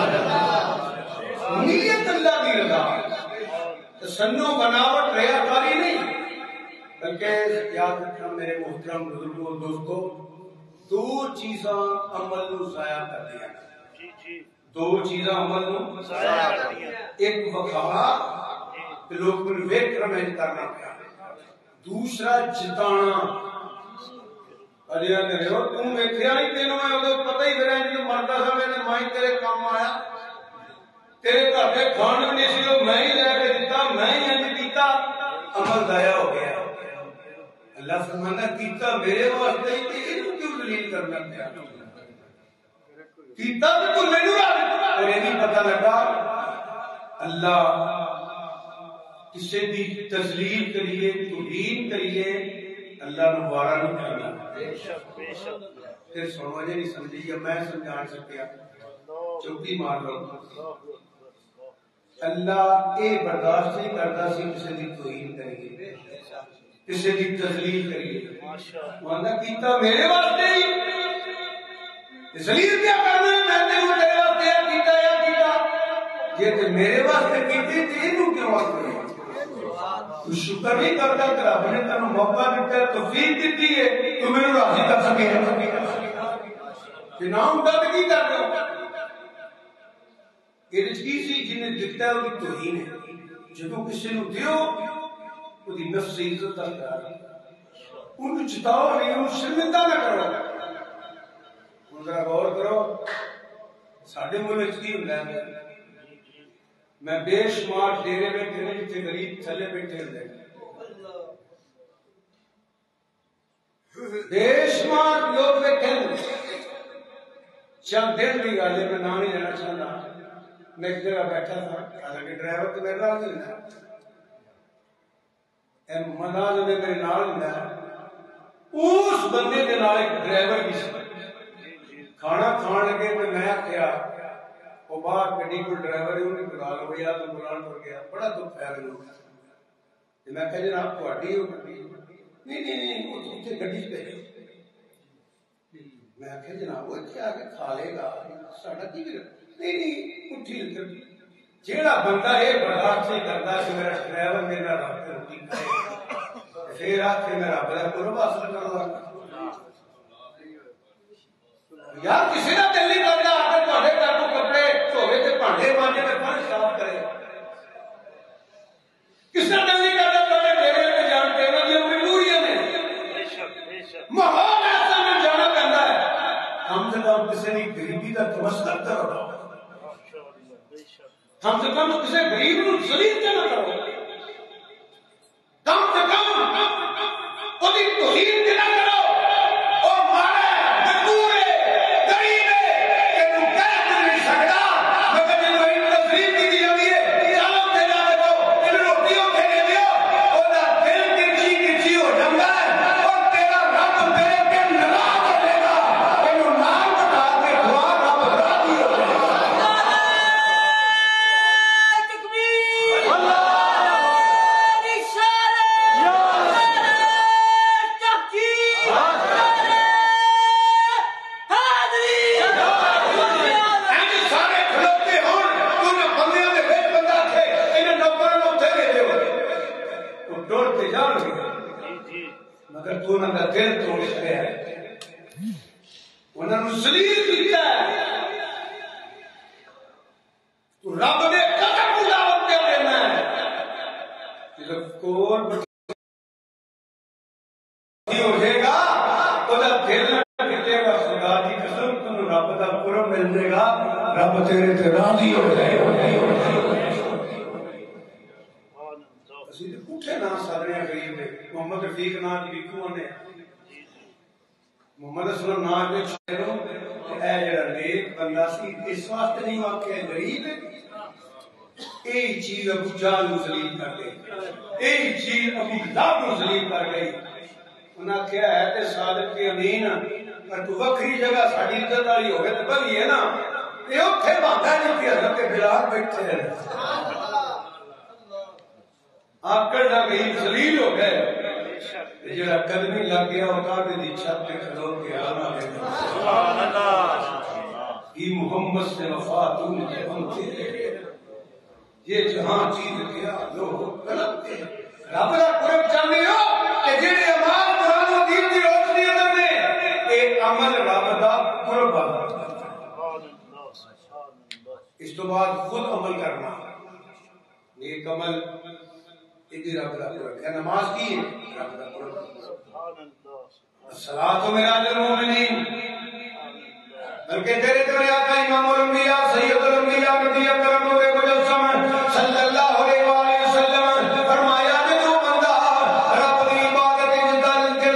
نیت اللہ کی رضا، تسنو بناوٹ ریاکاری نہیں، بلکہ یاد رکھنا میرے محترم بزرگوں دوستو دو چیزاں عمل نو ضائع کر دیا، دو چیزاں عمل نو ضائع کر دیا، ایک وقارا لوگ کو ویک رمین کرنا پیا، دوسرا جتانا، اجیاں نے ہو تم ویکھیا نہیں تینوں میں ادو پتہ ہی پھر جو مردا سا میں نے مائی تیرے کام آیا، تیرے گھر کے کھان بھی نہیں سی میں ہی لے کے دیتا، میں ہی انج کیتا، عمل ضائع ہو گیا، اللہ فرمانا کیتا میرے واسطے ہی تے اینو کیوں ذلیل کرنا پیا کیتا تے تو مینوں اور یہ بھی پتہ لگا اللہ کسی دی تذلیل کریے توہین کریے اللہ نو وارا نہیں کرنا بے شک بے شک پھر سمجھ نہیں سمجھی یا میں سمجھا سکیا چوکی مار لو اللہ اے برداشت نہیں کرتا سی کسی دی توہین کریے کسی دی تذلیل کریے مانا کیتا میرے واسطے ہی ذلیل کیا کرنا ہے میں نے تیرے واسطے کیتا یا کیتا یہ تے میرے واسطے کیتی تے اینو کیوں واسطے تو شکر نہیں کرتا کہ رب نے تینوں موقع دیتا ہے توفیق دیتی ہے تو میرے راضی کر سکے کہ نام کا کی کر رہے ہو یہ رجکی سی جنہیں دکھتا ہے وہ توہین ہے جب کسی نو دیو وہ دی نفس عزت کا قرار ان کو جتاؤ نہیں ان شرمندہ نہ کرو ان ذرا غور کرو ساڑھے ملک کی ہوں ہے میں بے شمار ڈیرے بیٹھے ہیں جتنے غریب تھلے بیٹھے ہیں بے شمار لوگ بیٹھے ہیں چند دن بھی گالے میں نام نہیں لینا چاہتا میں ایک جگہ بیٹھا تھا حالانکہ ڈرائیور تو میرے نال نہیں ہے اے مناظر نے میرے نال نہیں ہے اس بندے کے نال ایک ڈرائیور بھی سی کھانا کھان لگے تو میں کیا وہ باہر گڈی کو ڈرائیور ہے انہیں بلا لو یا تو بلان پر گیا بڑا دکھ پیا لوگ میں کہا جناب تہاڈی ہو گڈی نہیں نہیں نہیں وہ تو اتنے گڈی پہ میں کہا جناب وہ اتنے آ کے کھا لے گا ساڈا کی بھی نہیں نہیں اٹھی جیڑا بندہ یہ برداشت نہیں کرتا کہ میرا ڈرائیور میرا رب سے روٹی کھائے پھر آ کے میرا رب کا قرب حاصل کروا یار کسی کا دل نہیں کرتا آ کے تھوڑے گھر کو کپڑے دھوے تے بھانڈے مانجے تے فرش صاف کرے کس کا دل نہیں کرتا تھوڑے ڈیرے میں جان کے انہاں دی مجبوریاں نے ماحول ایسا میں جانا پیندا ہے کم سے کم کسی نے غریبی کا تمسخر کرو کم سے کم کسی غریب نو ذلیل نہ کرو کم سے کم وہ دی توہین نہ کرو او مارے مجبور ہے غریب ہے کہ تو کہہ نہیں سکتا مگر جو ان تفریح کی دی ہوئی ہے چلو دے جا دو ان روٹیوں کے دے دیو اور دا دل کی چی کی چی ہو جاتا ہے اور تیرا رب تیرے کے ناراض ہو جائے گا انہوں نام بتا کے دعا رب راضی ہو جائے گا مگر تو انہوں کا دل توڑ رہے ہیں انہوں نے ذلیل کیتا ہے تو رب نے قدر کو دعوت دے دینا ہے جب کور ہو جائے گا تو جب دل نہ کتے گا خدا کی قسم تم رب کا قرب مل جائے گا رب تیرے تے راضی ہو جائے گا اٹھے نا سادنے غریب ہے محمد رفیق نا کی ویکو نے محمد اسلام نا کے چھڑو اے جڑا نیک بندہ سی اس واسطے نہیں واقع غریب ہے ایک چیز ابو جہل کو ذلیل کر گئی ایک چیز ابو لہب کو ذلیل کر گئی انہاں کیا ہے تے صادق کے امین پر تو وکری جگہ ساڈی عزت والی ہوے تے بھلی ہے نا اے اوتھے باندا نہیں کہ حضرت بلال بیٹھے ہیں آکڑ دا گئی ذلیل ہو گئے جڑا قدمی لگ گیا وہ کعبے دی چھت پہ کھلو کے آنا ہے سبحان اللہ یہ محمد سے وفا تو نے ہم تیرے یہ جہاں چیز کیا لو غلط ہے رب دا قرب چاہتے ہو کہ جڑے اعمال قرآن و دین دی روشنی اندر نے ایک عمل رب دا قرب اس تو بعد خود عمل کرنا ایک عمل ایدی رب دا قرب ہے نماز کی ہے رب دا قرب الصلاة میرا المومنین بلکہ تیرے تیرے آقا امام الانبیاء سید الانبیاء نبی اکرم نور مجسم صلی اللہ علیہ وآلہ وسلم فرمایا کہ جو بندہ رب کی عبادت دل کے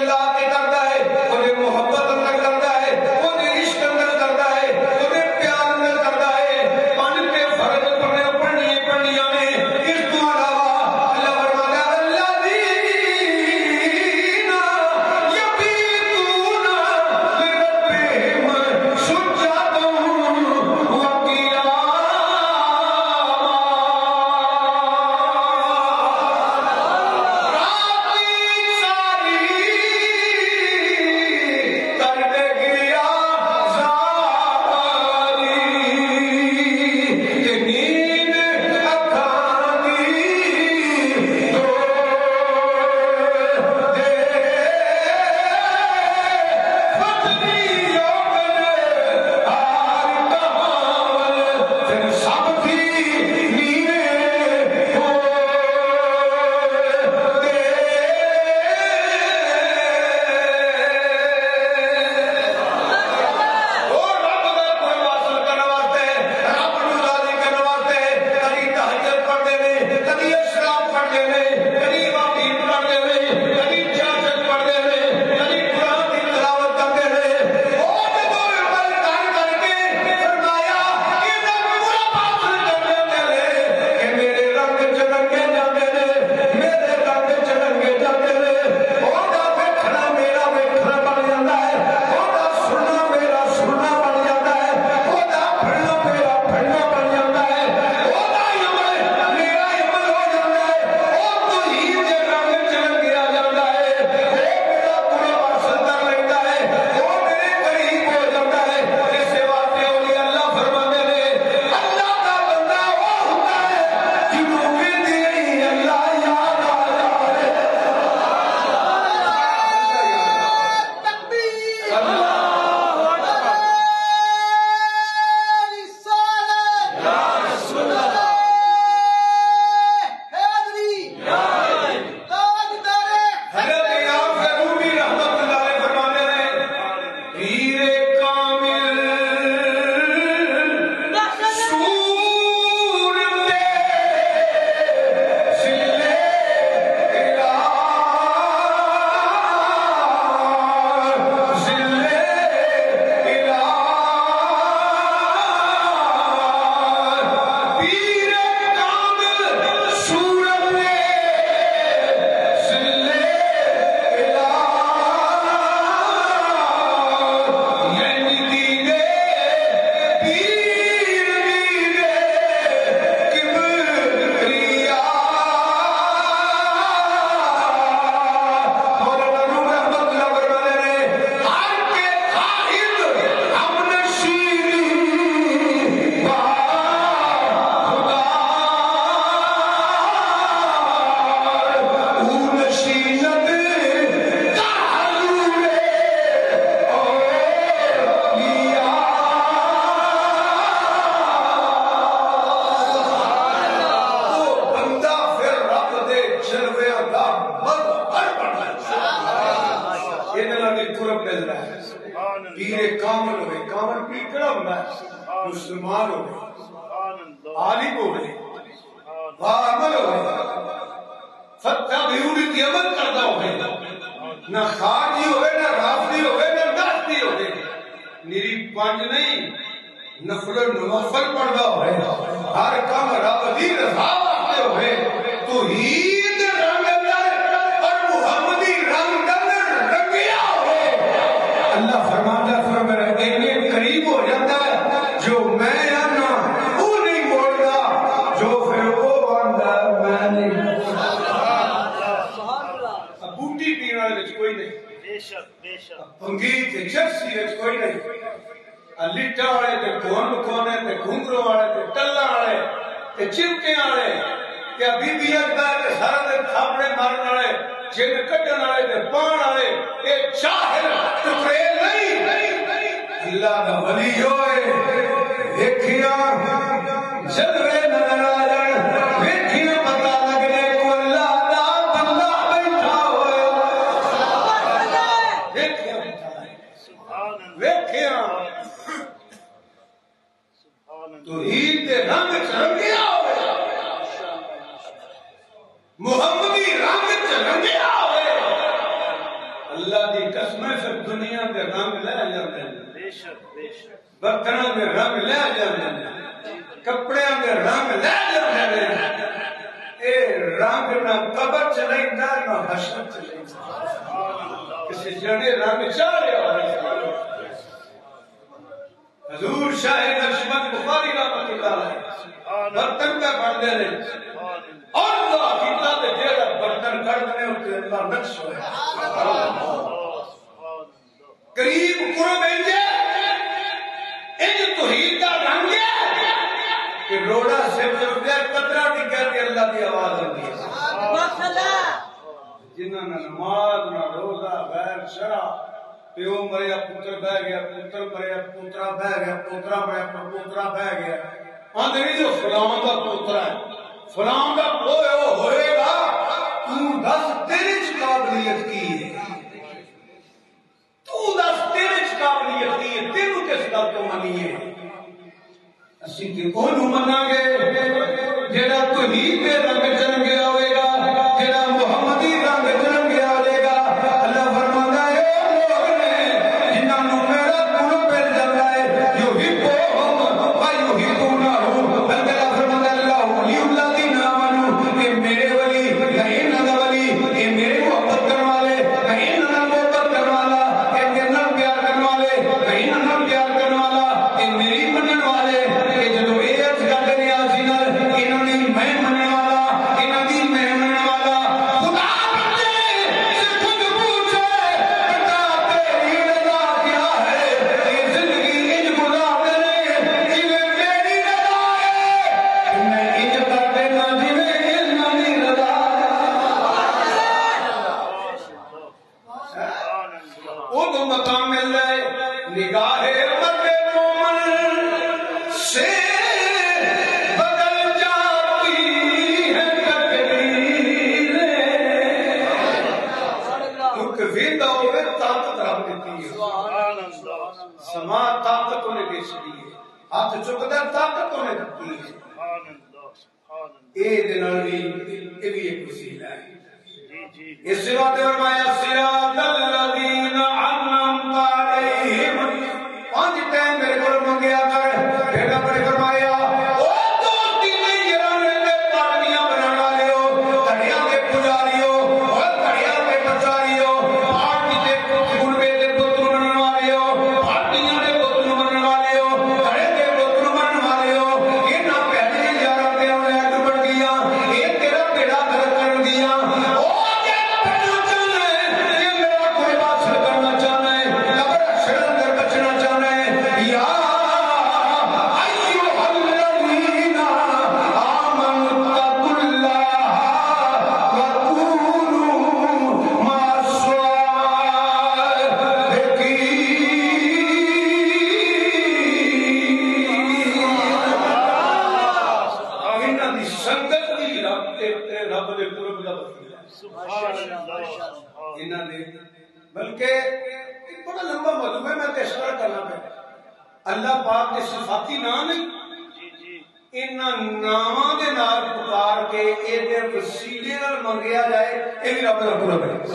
دی قرب ملتا ہے پیر کامل ہوئے کامل پیر کڑا ہوتا ہے مسلمان ہوئے عالم ہوئے عمل ہوئے فتح بیوری کی عمل کرتا ہوئے نہ خارجی ہوئے نہ رافضی ہوئے نہ ناستی ہوئے میری پانچ نہیں نفل و نوافل پڑھتا ہوئے ہر کام رب دی رضا واسطے ہوئے توحید رنگ اندر اور محمدی رنگ اندر رنگیا ہوئے اللہ فرماتا فرماتا اتنے قریب ہو جاتا ہے جو میں آنا وہ نہیں موڑتا جو پھر وہ آندا میں نہیں اب بوٹی پینے والے وچ کوئی نہیں بے شک بے شک پنگی تے چرسی وچ کوئی نہیں لٹا والے تے کون کھونے تے گھنگرو والے تے ٹلا والے تے چمٹے والے تے بیبی ادا تے سارا دن تھاپڑے مارن والے جن کڈن والے تے پان والے اے چاہل ٹکڑے نہیں اللہ دا ولی ہوئے دیکھیا جلوے نظر آ جان ویکھیا پتہ لگنے کو اللہ دا بندہ بیٹھا ہوئے ویکھیا ویکھیا توحید دے رنگ چ رنگیا ہوئے محمدی رنگ چ رنگیا ہوئے اللہ دی قسم سے دنیا دے رنگ لے جاندے ہیں بے شک بے شک برتناں دے رنگ لے جاندے ہیں کپڑیاں دے رنگ لے جاندے ہیں اے رنگ نہ قبر چ رہندا نہ حشر چ رہندا کسی جڑے رنگ چاڑیا ہوئے حضور شاہ نقشبند بخاری رحمۃ اللہ علیہ برتن کا پڑھتے ہیں اور اللہ کیتا تے جیڑا برتن کھڑنے ہوتے اللہ نقش ہوئے قریب قرب انجے انج توحید دا رنگ ہے کہ روڑا سے چل گیا قطرہ نہیں کہتے اللہ دی آواز آتی ہے جنہاں نہ نماز نہ روزہ غیر شرع پیو مریا پتر بہ گیا پتر مریا پوترا بہ گیا پوترا مریا پوترا بہ گیا آندے نہیں جو فلاں دا پوترا ہے فلاں دا ہوئے وہ ہوئے گا تو دس تیرے چ قابلیت کی ہے تو دس تیرے چ قابلیت کی ہے تینوں کس گل تو منی ہے اسی کہ اونوں مناں گے جڑا توحید دے رنگ چ رنگیا ہوئے گا جڑا محمدی رنگ چ رنگیا ہوئے گا اللہ فرماتا ہے بلکہ ایک بڑا لمبا موضوع ہے، میں تشکر کرنا پہ اللہ پاک کے صفاتی نام نہیں انہاں ناماں دے نال پکار کے اے دے وسیلے نال منگیا جائے، اے بھی رب دا پورا بنے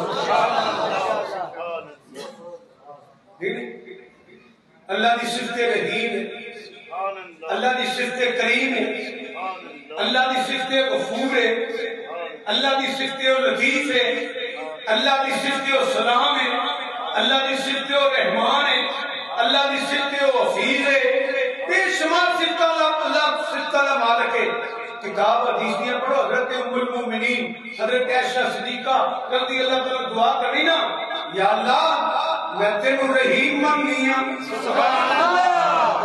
اللہ دی صفت رحیم ہے، اللہ دی صفت کریم ہے، اللہ دی صفت غفور ہے، اللہ دی صفت لطیف ہے، اللہ دی صفت سلام ہے، اللہ دی صفت رحمان ہے، اللہ دی صفت حفیظ ہے، بے شمار صفت اللہ صفت اللہ مالک ہے۔ کتاب حدیثیاں پڑھو، حضرت ام المومنین حضرت عائشہ صدیقہ رضی اللہ تعالیٰ دعا کرنی نا، یا اللہ میں تینوں رحیم منگنی ہاں، سبحان اللہ،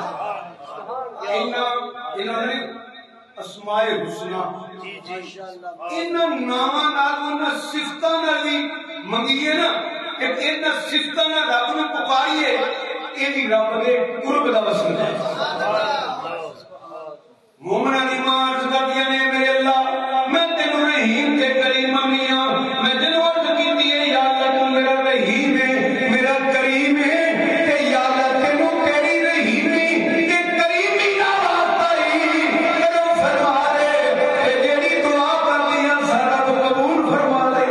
انہوں نے اسماء حسنہ انہوں نامہ نال انہوں صفتہ نال بھی منگیے نا، کہ انہوں صفتہ نال رب نے پکاریے، یہ بھی رب دے قرب دا وسیلہ ہے۔ مومنہ دی ماں عرض کردیاں نے میرے اللہ میں تینوں رحیم تے کریم منگی ہاں، میں تینوں عرض کیتی ہے یا اللہ تو میرا رحیم ہے میرا کریم ہے، تے یا اللہ تینوں کیڑی رحیم ہے تے کریمی دا واسطہ ہی کرو فرما دے، تے جیڑی دعا کردیاں سارا تو قبول فرما دے۔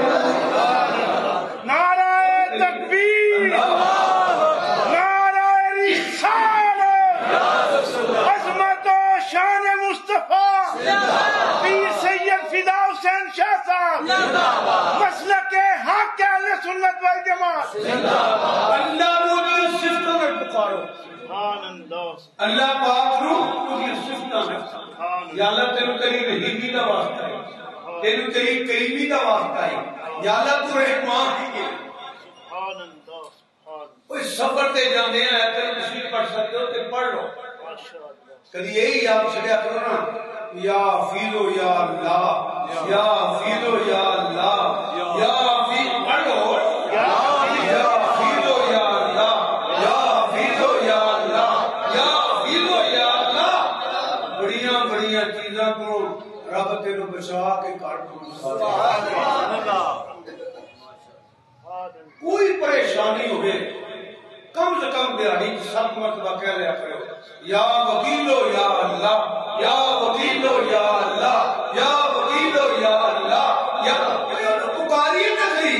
نعرہ تکبیر، نعرہ رسالت، عظمت و شان مصطفیٰ، پیر سید فدا حسین شاہ صاحب، مسلک حق اہل سنت والجماعت۔ اللہ نو دی صفتوں میں پکارو، اللہ پاک نو دی صفتوں میں، یا اللہ تینوں تیری رحیمی دا واسطہ ہے، تینوں تیری کریمی دا واسطہ ہے، یا اللہ تو رحمان ہی ہے۔ کوئی سفر تے جاندے ہیں ایتل تشریف پڑھ سکتے ہو تے پڑھ لو، کدی یہی یاد چھڑیا کرو نا، یا فیلو یا اللہ، یا فیلو یا اللہ، یا فیلو پڑھ لو، یا فیلو یا اللہ، یا فیلو یا اللہ، یا فیلو یا اللہ، بڑیاں بڑیاں چیزاں کو رب تینوں بچا کے کر دوں۔ کوئی پریشانی ہوئے کم سے کم دیہڑی سب مرتبہ کہہ لیا کرو، یا وکیلو یا اللہ، یا وکیلو یا اللہ، یا وکیلو یا اللہ، یا پکاری نظری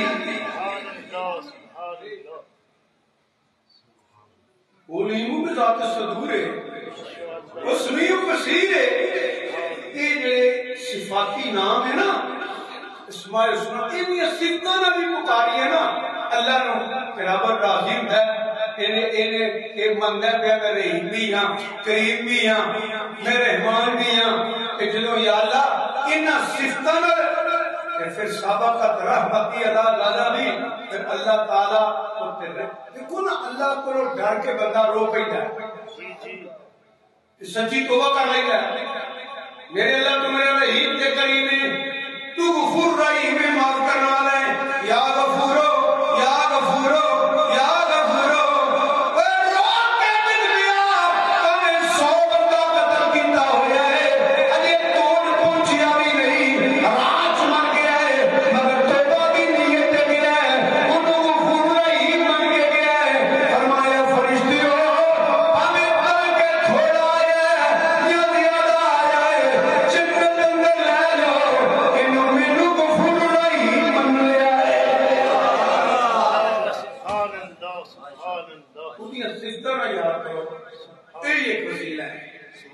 علیم بذات صدور ہے، وہ سمیع بصیر ہے۔ یہ جو صفاتی نام ہے نا اسماء الحسنہ، یہ صفتاں نال بھی پکاری ہے نا، اللہ نو برابر راضی ہے، انہیں انہیں ایک منگا پیا میں رحیم بھی ہاں کریم بھی ہاں میں رحمان بھی ہاں، کہ جنہوں یا اللہ انہاں صفتاں نال پھر سابقت رحمتی ادا لانا بھی، پھر اللہ تعالیٰ دیکھو نا اللہ کو ڈر کے بندہ رو پہنتا ہے، سچی توبہ کر لیتا ہے، میرے اللہ تو میرا رحیم تے کریم ہے، تو غفور رحیم ہے معاف کرنے والا ہے، یا غفورو یا غفورو یا غفورو، اے روک کے بن گیا ہمیں سو بندہ قتل کیتا ہویا ہے، اجے توڑ پہنچیا بھی نہیں، رات مر گیا ہے مگر توبہ کی نیت تے گیا ہے، انہوں غفور رحیم بن کے گیا ہے، فرمایا فرشتیوں ہمیں کر کے تھوڑا آیا ہے یا زیادہ آیا ہے، جنت اندر لے لو، انہوں مینوں غفور رحیم بن لیا ہے۔ خودیاں صفتاں نہ یاد کرو، یہ ایک وسیلہ ہے۔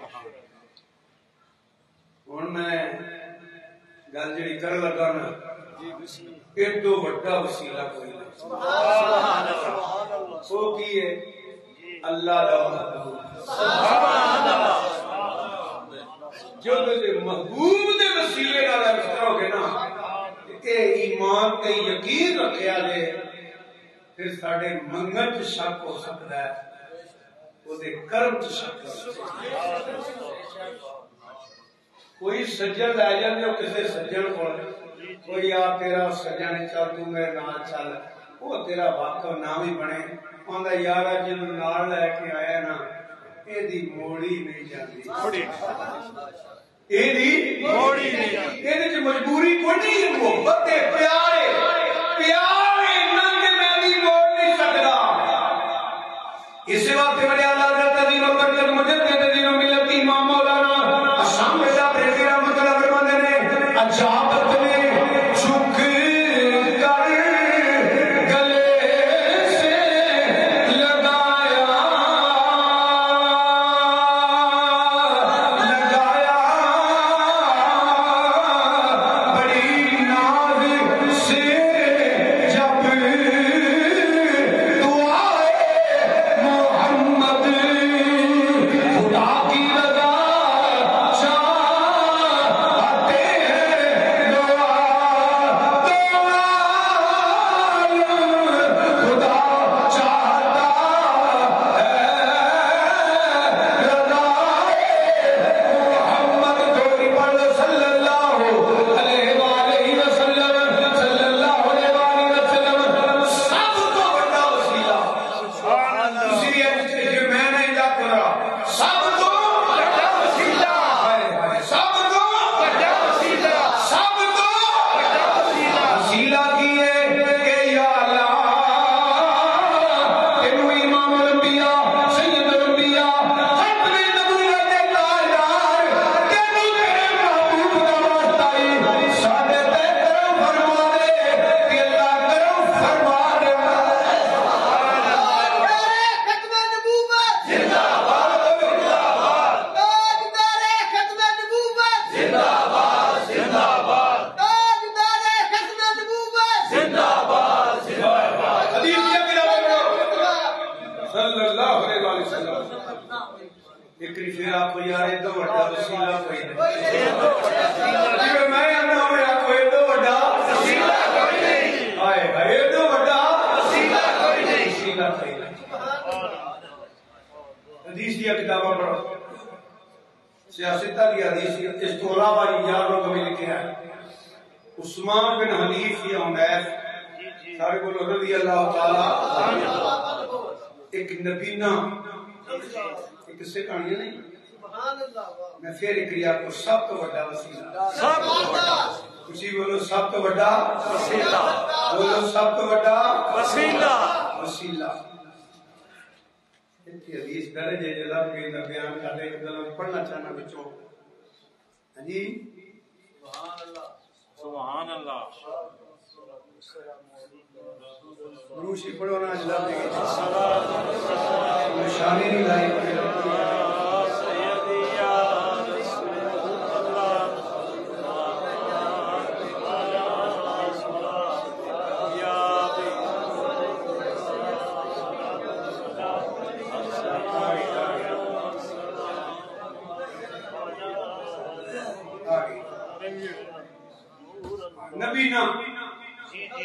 ہن میں گل جڑی کر لگا نا، ایک تو بڑا وسیلہ کوئی نہیں، سبحان اللہ، وہ کی ہے اللہ دا محبوب، جو تے محبوب دے وسیلے نال عرض کرو گے نا کہ ایمان تے یقین رکھیا جے، پھر ساڈے منگن چ شک ہو سکتا ہے، وہ دے کرم چ شک ہو سکتا ہے۔ کوئی سجن لے جاندے ہو کسے سجن کول، کوئی آ تیرا سجن چل تو میرے نال چل، وہ تیرا واقع نام ہی بنے، آندا یارا جنوں نال لے کے آیا نا ایدی موڑی نہیں جاندی، ایدی موڑی نہیں جاندی، ایدی چ مجبوری کوئی نہیں، محبت ہے، پیار ہے، پیار ہے، نہ کہ میں دی موڑ وسلم ایک پھر آپ کو یار ادو بڑا وسیلہ کوئی نہیں میں آنا ہوا کوئی ادو بڑا وسیلہ کوئی نہیں آئے بھائی ادو بڑا وسیلہ کوئی نہیں وسیلہ کوئی نہیں حدیث دیا کتابہ پڑھو سیاستہ کی حدیث اس تو علاوہ یار لوگ بھی لکھے ہیں عثمان بن حنیف یا عمیر سارے کو رضی اللہ تعالی ایک نبینا ایک سے کہانی نہیں میں پھر ایک ریا کو سب تو بڑا وسیلہ سب تو بڑا کسی بولو سب تو بڑا وسیلہ بولو سب تو بڑا وسیلہ وسیلہ اتنی حدیث پہلے جے جلال کے بیان کر لے ایک دلوں پڑھنا چاہنا بچوں جی سبحان اللہ روشی پڑھو نا جلال کے نشانی نہیں لائی سیدی یا رسول اللہ یا نبی نا جی جی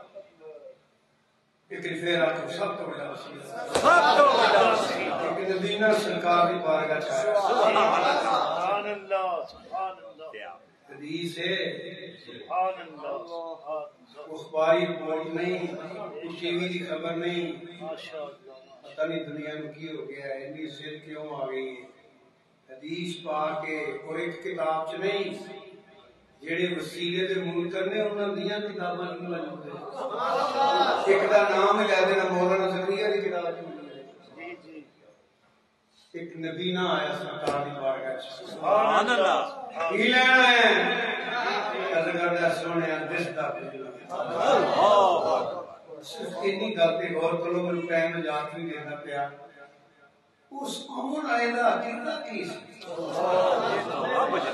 ایک پھر آپ کو سب تو بڑا وسیلہ سب تو بڑا وسیلہ ایک نبی نا سرکار کی بارگاہ چاہے سبحان اللہ سبحان اللہ حدیث ہے سبحان اللہ اخباری رپورٹ نہیں ٹی وی کی خبر نہیں ماشاء اللہ پتہ نہیں دنیا میں کی ہو گیا ہے اتنی صحت کیوں آ گئی حدیث پا کے اور ایک کتاب چ نہیں جڑے وسیلے دے منکر نے انہاں دیاں کتاباں کیوں لگدے ایک دا نام لے دینا مولانا زکریا دی کتاب چ جی جی ایک نبی نہ آیا سرکار دی بارگاہ چ سبحان اللہ کی لینا ہے کل کردا سونے دس دا صرف اتنی گل تے غور کرو میں ٹائم نجات نہیں دینا پیا اس امن والے دا عقیدہ کی سی سبحان اللہ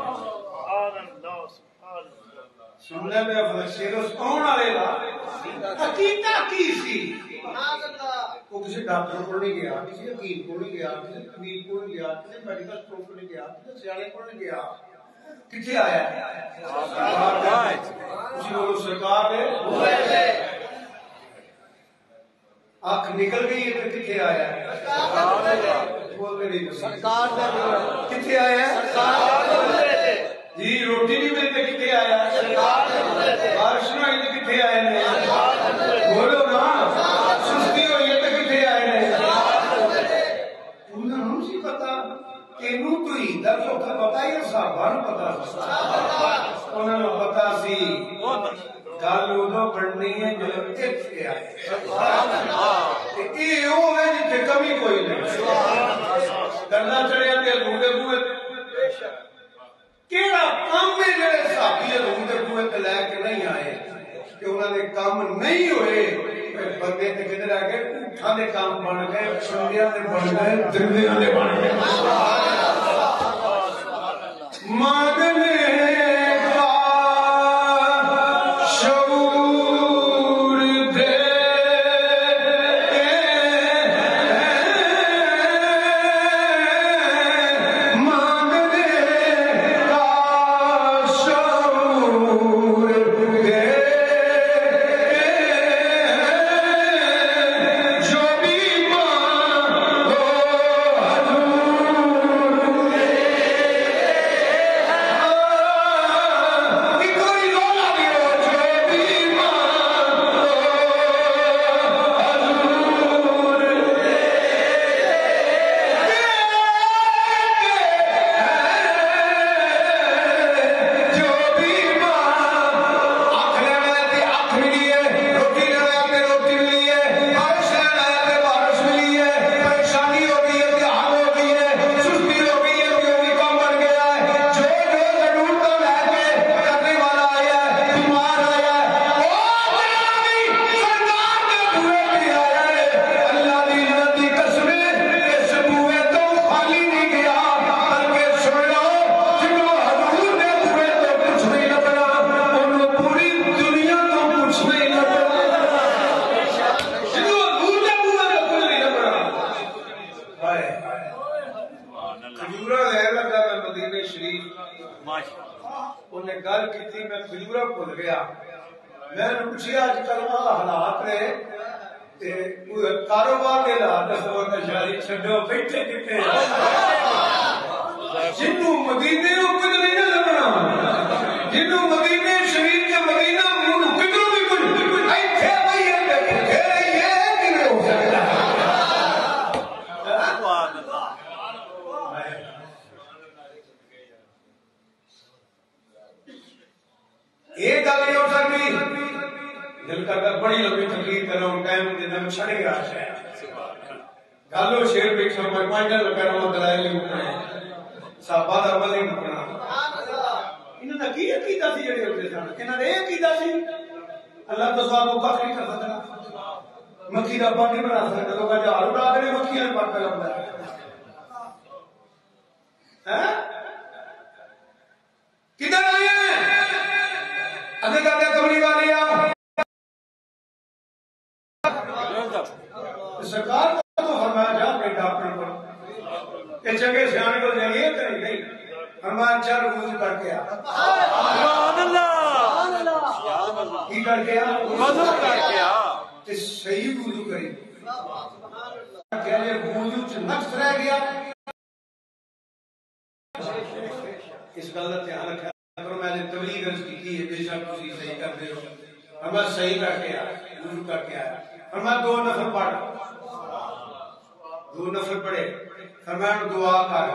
سبحان اللہ سننے میں افسر اس کون والے دا عقیدہ کی سی وہ کسی ڈاکٹر کو نہیں گیا کسی حکیم کو نہیں گیا کسی طبیب کو نہیں گیا کسی میڈیکل اسٹور کو نہیں گیا کسی سیانے کو نہیں گیا کتنے آیا کسی وہ سرکار ہے آنکھ نکل گئی ہے تو کتنے آیا بول رہے سرکار کتنے آیا جی روٹی نہیں ملتے کتنے آیا بارش نہ ہوئی تو کتنے آئے نے بولو نا سستی ہوئی ہے تو کتنے آئے نے انہوں نے سی پتا کہ انہوں تو ہی در چوکھا پتا ہی صحابہ نو پتا انہوں نے پتا سی گل ادو بڑھنی ہے جو اتنے آئے یہ وہ ہے جتنے کمی کوئی نہیں کرنا چڑھیا تے لوگے بوئے کیڑا کام میں جڑے صحابی روح دے بوئے تے لے کے نہیں آئے کہ انہاں دے کام نہیں ہوئے بندے تے کدھر آ گئے اٹھاں دے کام بن گئے چنڈیاں دے بن گئے دردیاں دے بن گئے مانگنے کا شعور دے انہیں گل کی میں کھجورا بھول گیا میں نے پوچھا اج کل حالات نے کاروبار کے حالات دسو جاری چھڈو بیٹھے کتے جنوں مدینے کو کچھ نہیں لگنا جنوں مدینے شریف کے مدینہ منہ کدھروں بھی کچھ ایتھے بھائی ہے یہ کیویں ہو سکتا ہے سبحان اللہ یہ گل نہیں ہو سکتی دل کرتا بڑی لمبی تقریر کروں ٹائم دینا میں چھڑ گیا ہے گالو شیر بیٹھا میں پوائنٹر لگا رہا ہوں دلائل نہیں مکنا صحابہ دا عمل نہیں مکنا انہوں نے کی عقیدہ سی جڑے ہوتے سن انہوں نے یہ عقیدہ سی اللہ تو سواب کو کھ نہیں کر سکتا مکھی دا پانی بنا سکتا تو کہ جہاز اڑا کے مکھی نے پاک کر لگتا ہے کدھر آئے ہیں اگر کہتے کمری والی آپ سرکار کو تو فرمایا جا اپنے ڈاکٹر پر کہ چنگے سیانے کو جائیے کریں نہیں فرمایا چل وضو کر کے آ سبحان اللہ کی کر کے آ وضو کر کے آ تے صحیح وضو کریں کہ یہ وضو چ نقص رہ گیا اس گل کا دھیان رکھا کرو میں نے تبلیغ عرض کی ہے بے شک تسی صحیح کر دے ہو فرمایا صحیح کر کے آ وضو کر کے آ فرمایا دو نفل پڑھ دو نفل پڑھے فرمایا دعا کر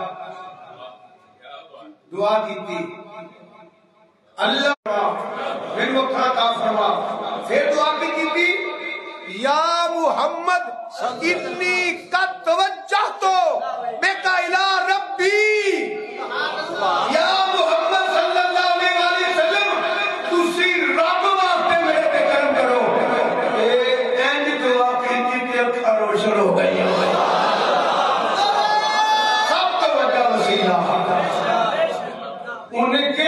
دعا کیتی اللہ من وقت عطا فرما پھر دعا کی کیتی یا محمد انی قد توجہت بک الی ربی یا محمد صلی اللہ علیہ وسلم تسی رب واسطے میرے تے کرم کرو اے اینج دعا کیتی تے اکھاں روشن ہو گئی سب تو بڑا وسیلہ ان کے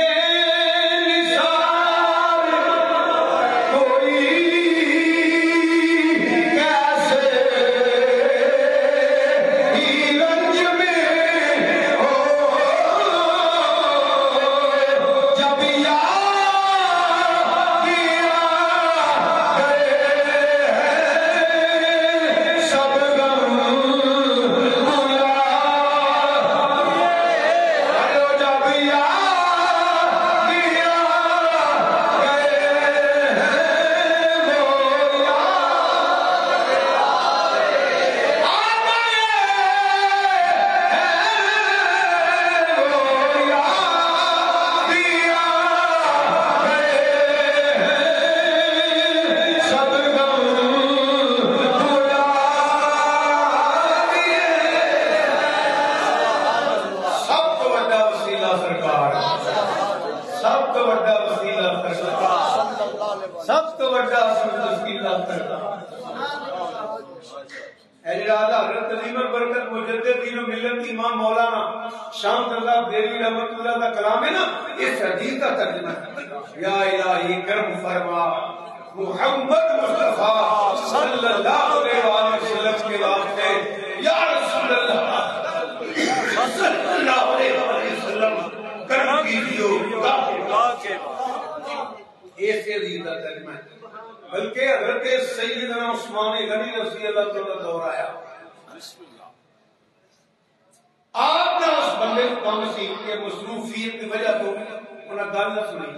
بلکہ حضرت سیدنا عثمان غنی رضی اللہ تعالیٰ دور آیا آپ نے اس بندے کو کام سی کہ مصروفیت کی وجہ تو انہیں گل نہ سنی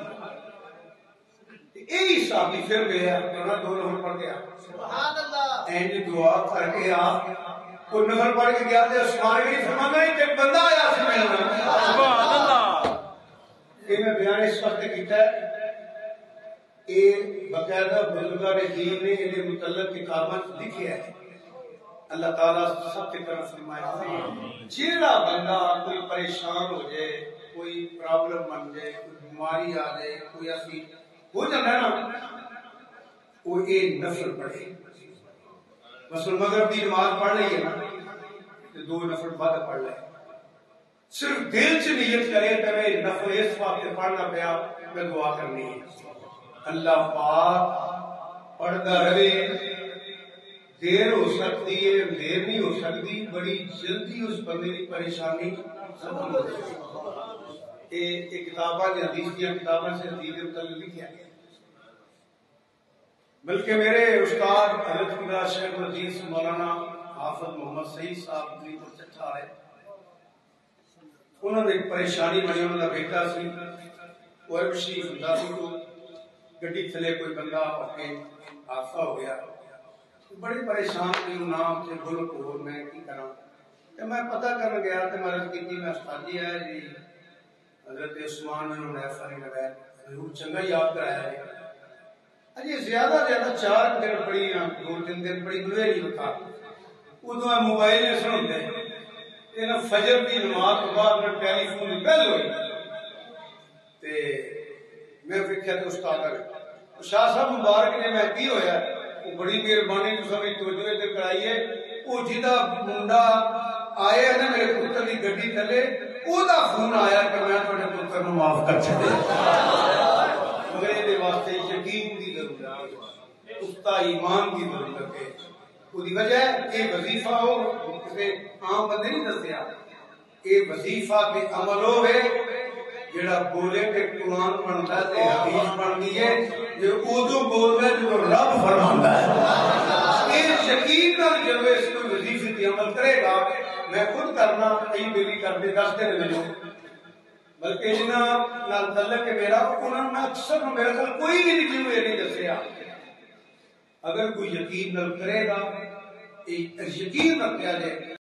یہی صحابی پھر گیا انہیں دو نفل پڑھ گیا اینج دعا کر کے آپ کو نفل پڑھ کے گیا تھے عثمان غنی فرمانا ہے کہ بندہ آیا سی ملنا سبحان اللہ کہ میں بیان اس وقت کیتا ہے یہ باقاعدہ بزرگان دین نے انہیں متعلق کتابات لکھی ہے اللہ تعالیٰ سب کے طرف فرمائے جیڑا بندہ کوئی پریشان ہو جائے کوئی پرابلم بن جائے کوئی بیماری آ جائے کوئی ایسی ہو جاتا ہے نا وہ ایک نفل پڑھے مثلا مغرب کی نماز پڑھ رہی ہے نا تو دو نفل بعد پڑھ لے صرف دل سے نیت کرے کہ میں نفل اس واسطے پڑھنا پیا میں دعا کرنی ہے اللہ پاک پڑھتا رہے دیر ہو سکتی ہے دیر نہیں ہو سکتی بڑی جلدی اس بندے کی پریشانی ختم ہو جائے یہ کتاباں حدیث کی کتابوں سے حدیث متعلق لکھا گیا، بلکہ میرے استاد حضرت قبلہ شیخ الحدیث مولانا حافظ محمد سعید صاحب نے چٹھا ہے، انہوں نے پریشانی بنی، انہوں نے بیٹا سی وہ عرب شریف ہوندا سی تو گڈی تھلے کوئی بندہ آ کے حادثہ ہو گیا، بڑی پریشان تھی، نام سے بول کو میں کی کراں تے میں پتہ کرن گیا تے میں عرض کیتی میں استاد جی ہے جی حضرت عثمان بن عفان نے ضرور چنگا یاد کرایا ہے، اجی زیادہ زیادہ چار دن پڑھی نا دو تین دن پڑھی ملے نہیں ہوتا، ادو موبائل نہیں سنتے تے فجر کی نماز کے بعد میں ٹیلی فون کی بل ہوئی تے میں ویکھیا تے استاد آ شاہ صاحب مبارک نے میں کی ہویا وہ بڑی مہربانی تو سمجھ توجہ تے کرائی ہے، وہ جدا منڈا آیا نا میرے پتر کی گڈی تھلے او دا فون آیا کہ میں تھوڑے پتر نو معاف کر چھڈیا، مگر یہ واسطے یقین کی ضرورت ہے، پختہ ایمان کی ضرورت ہے، وہی وجہ یہ وظیفہ ہو کسی عام بندے نہیں دسیا، یہ وظیفہ پہ عمل ہوئے جڑا بولے کہ قرآن پڑھتا ہے تے حدیث پڑھتی ہے جو ادو بولتا ہے جو رب فرماندا ہے، یہ یقین نال جب اس کو وظیفے پہ عمل کرے گا، میں خود کرنا کئی بیلی کرتے دستے نے مجھے، بلکہ جنہاں نال تعلق ہے میرا انہوں نے اکثر میرے کو کوئی بھی نہیں یہ نہیں دسیا، اگر کوئی یقین نال کرے گا یقین رکھا جائے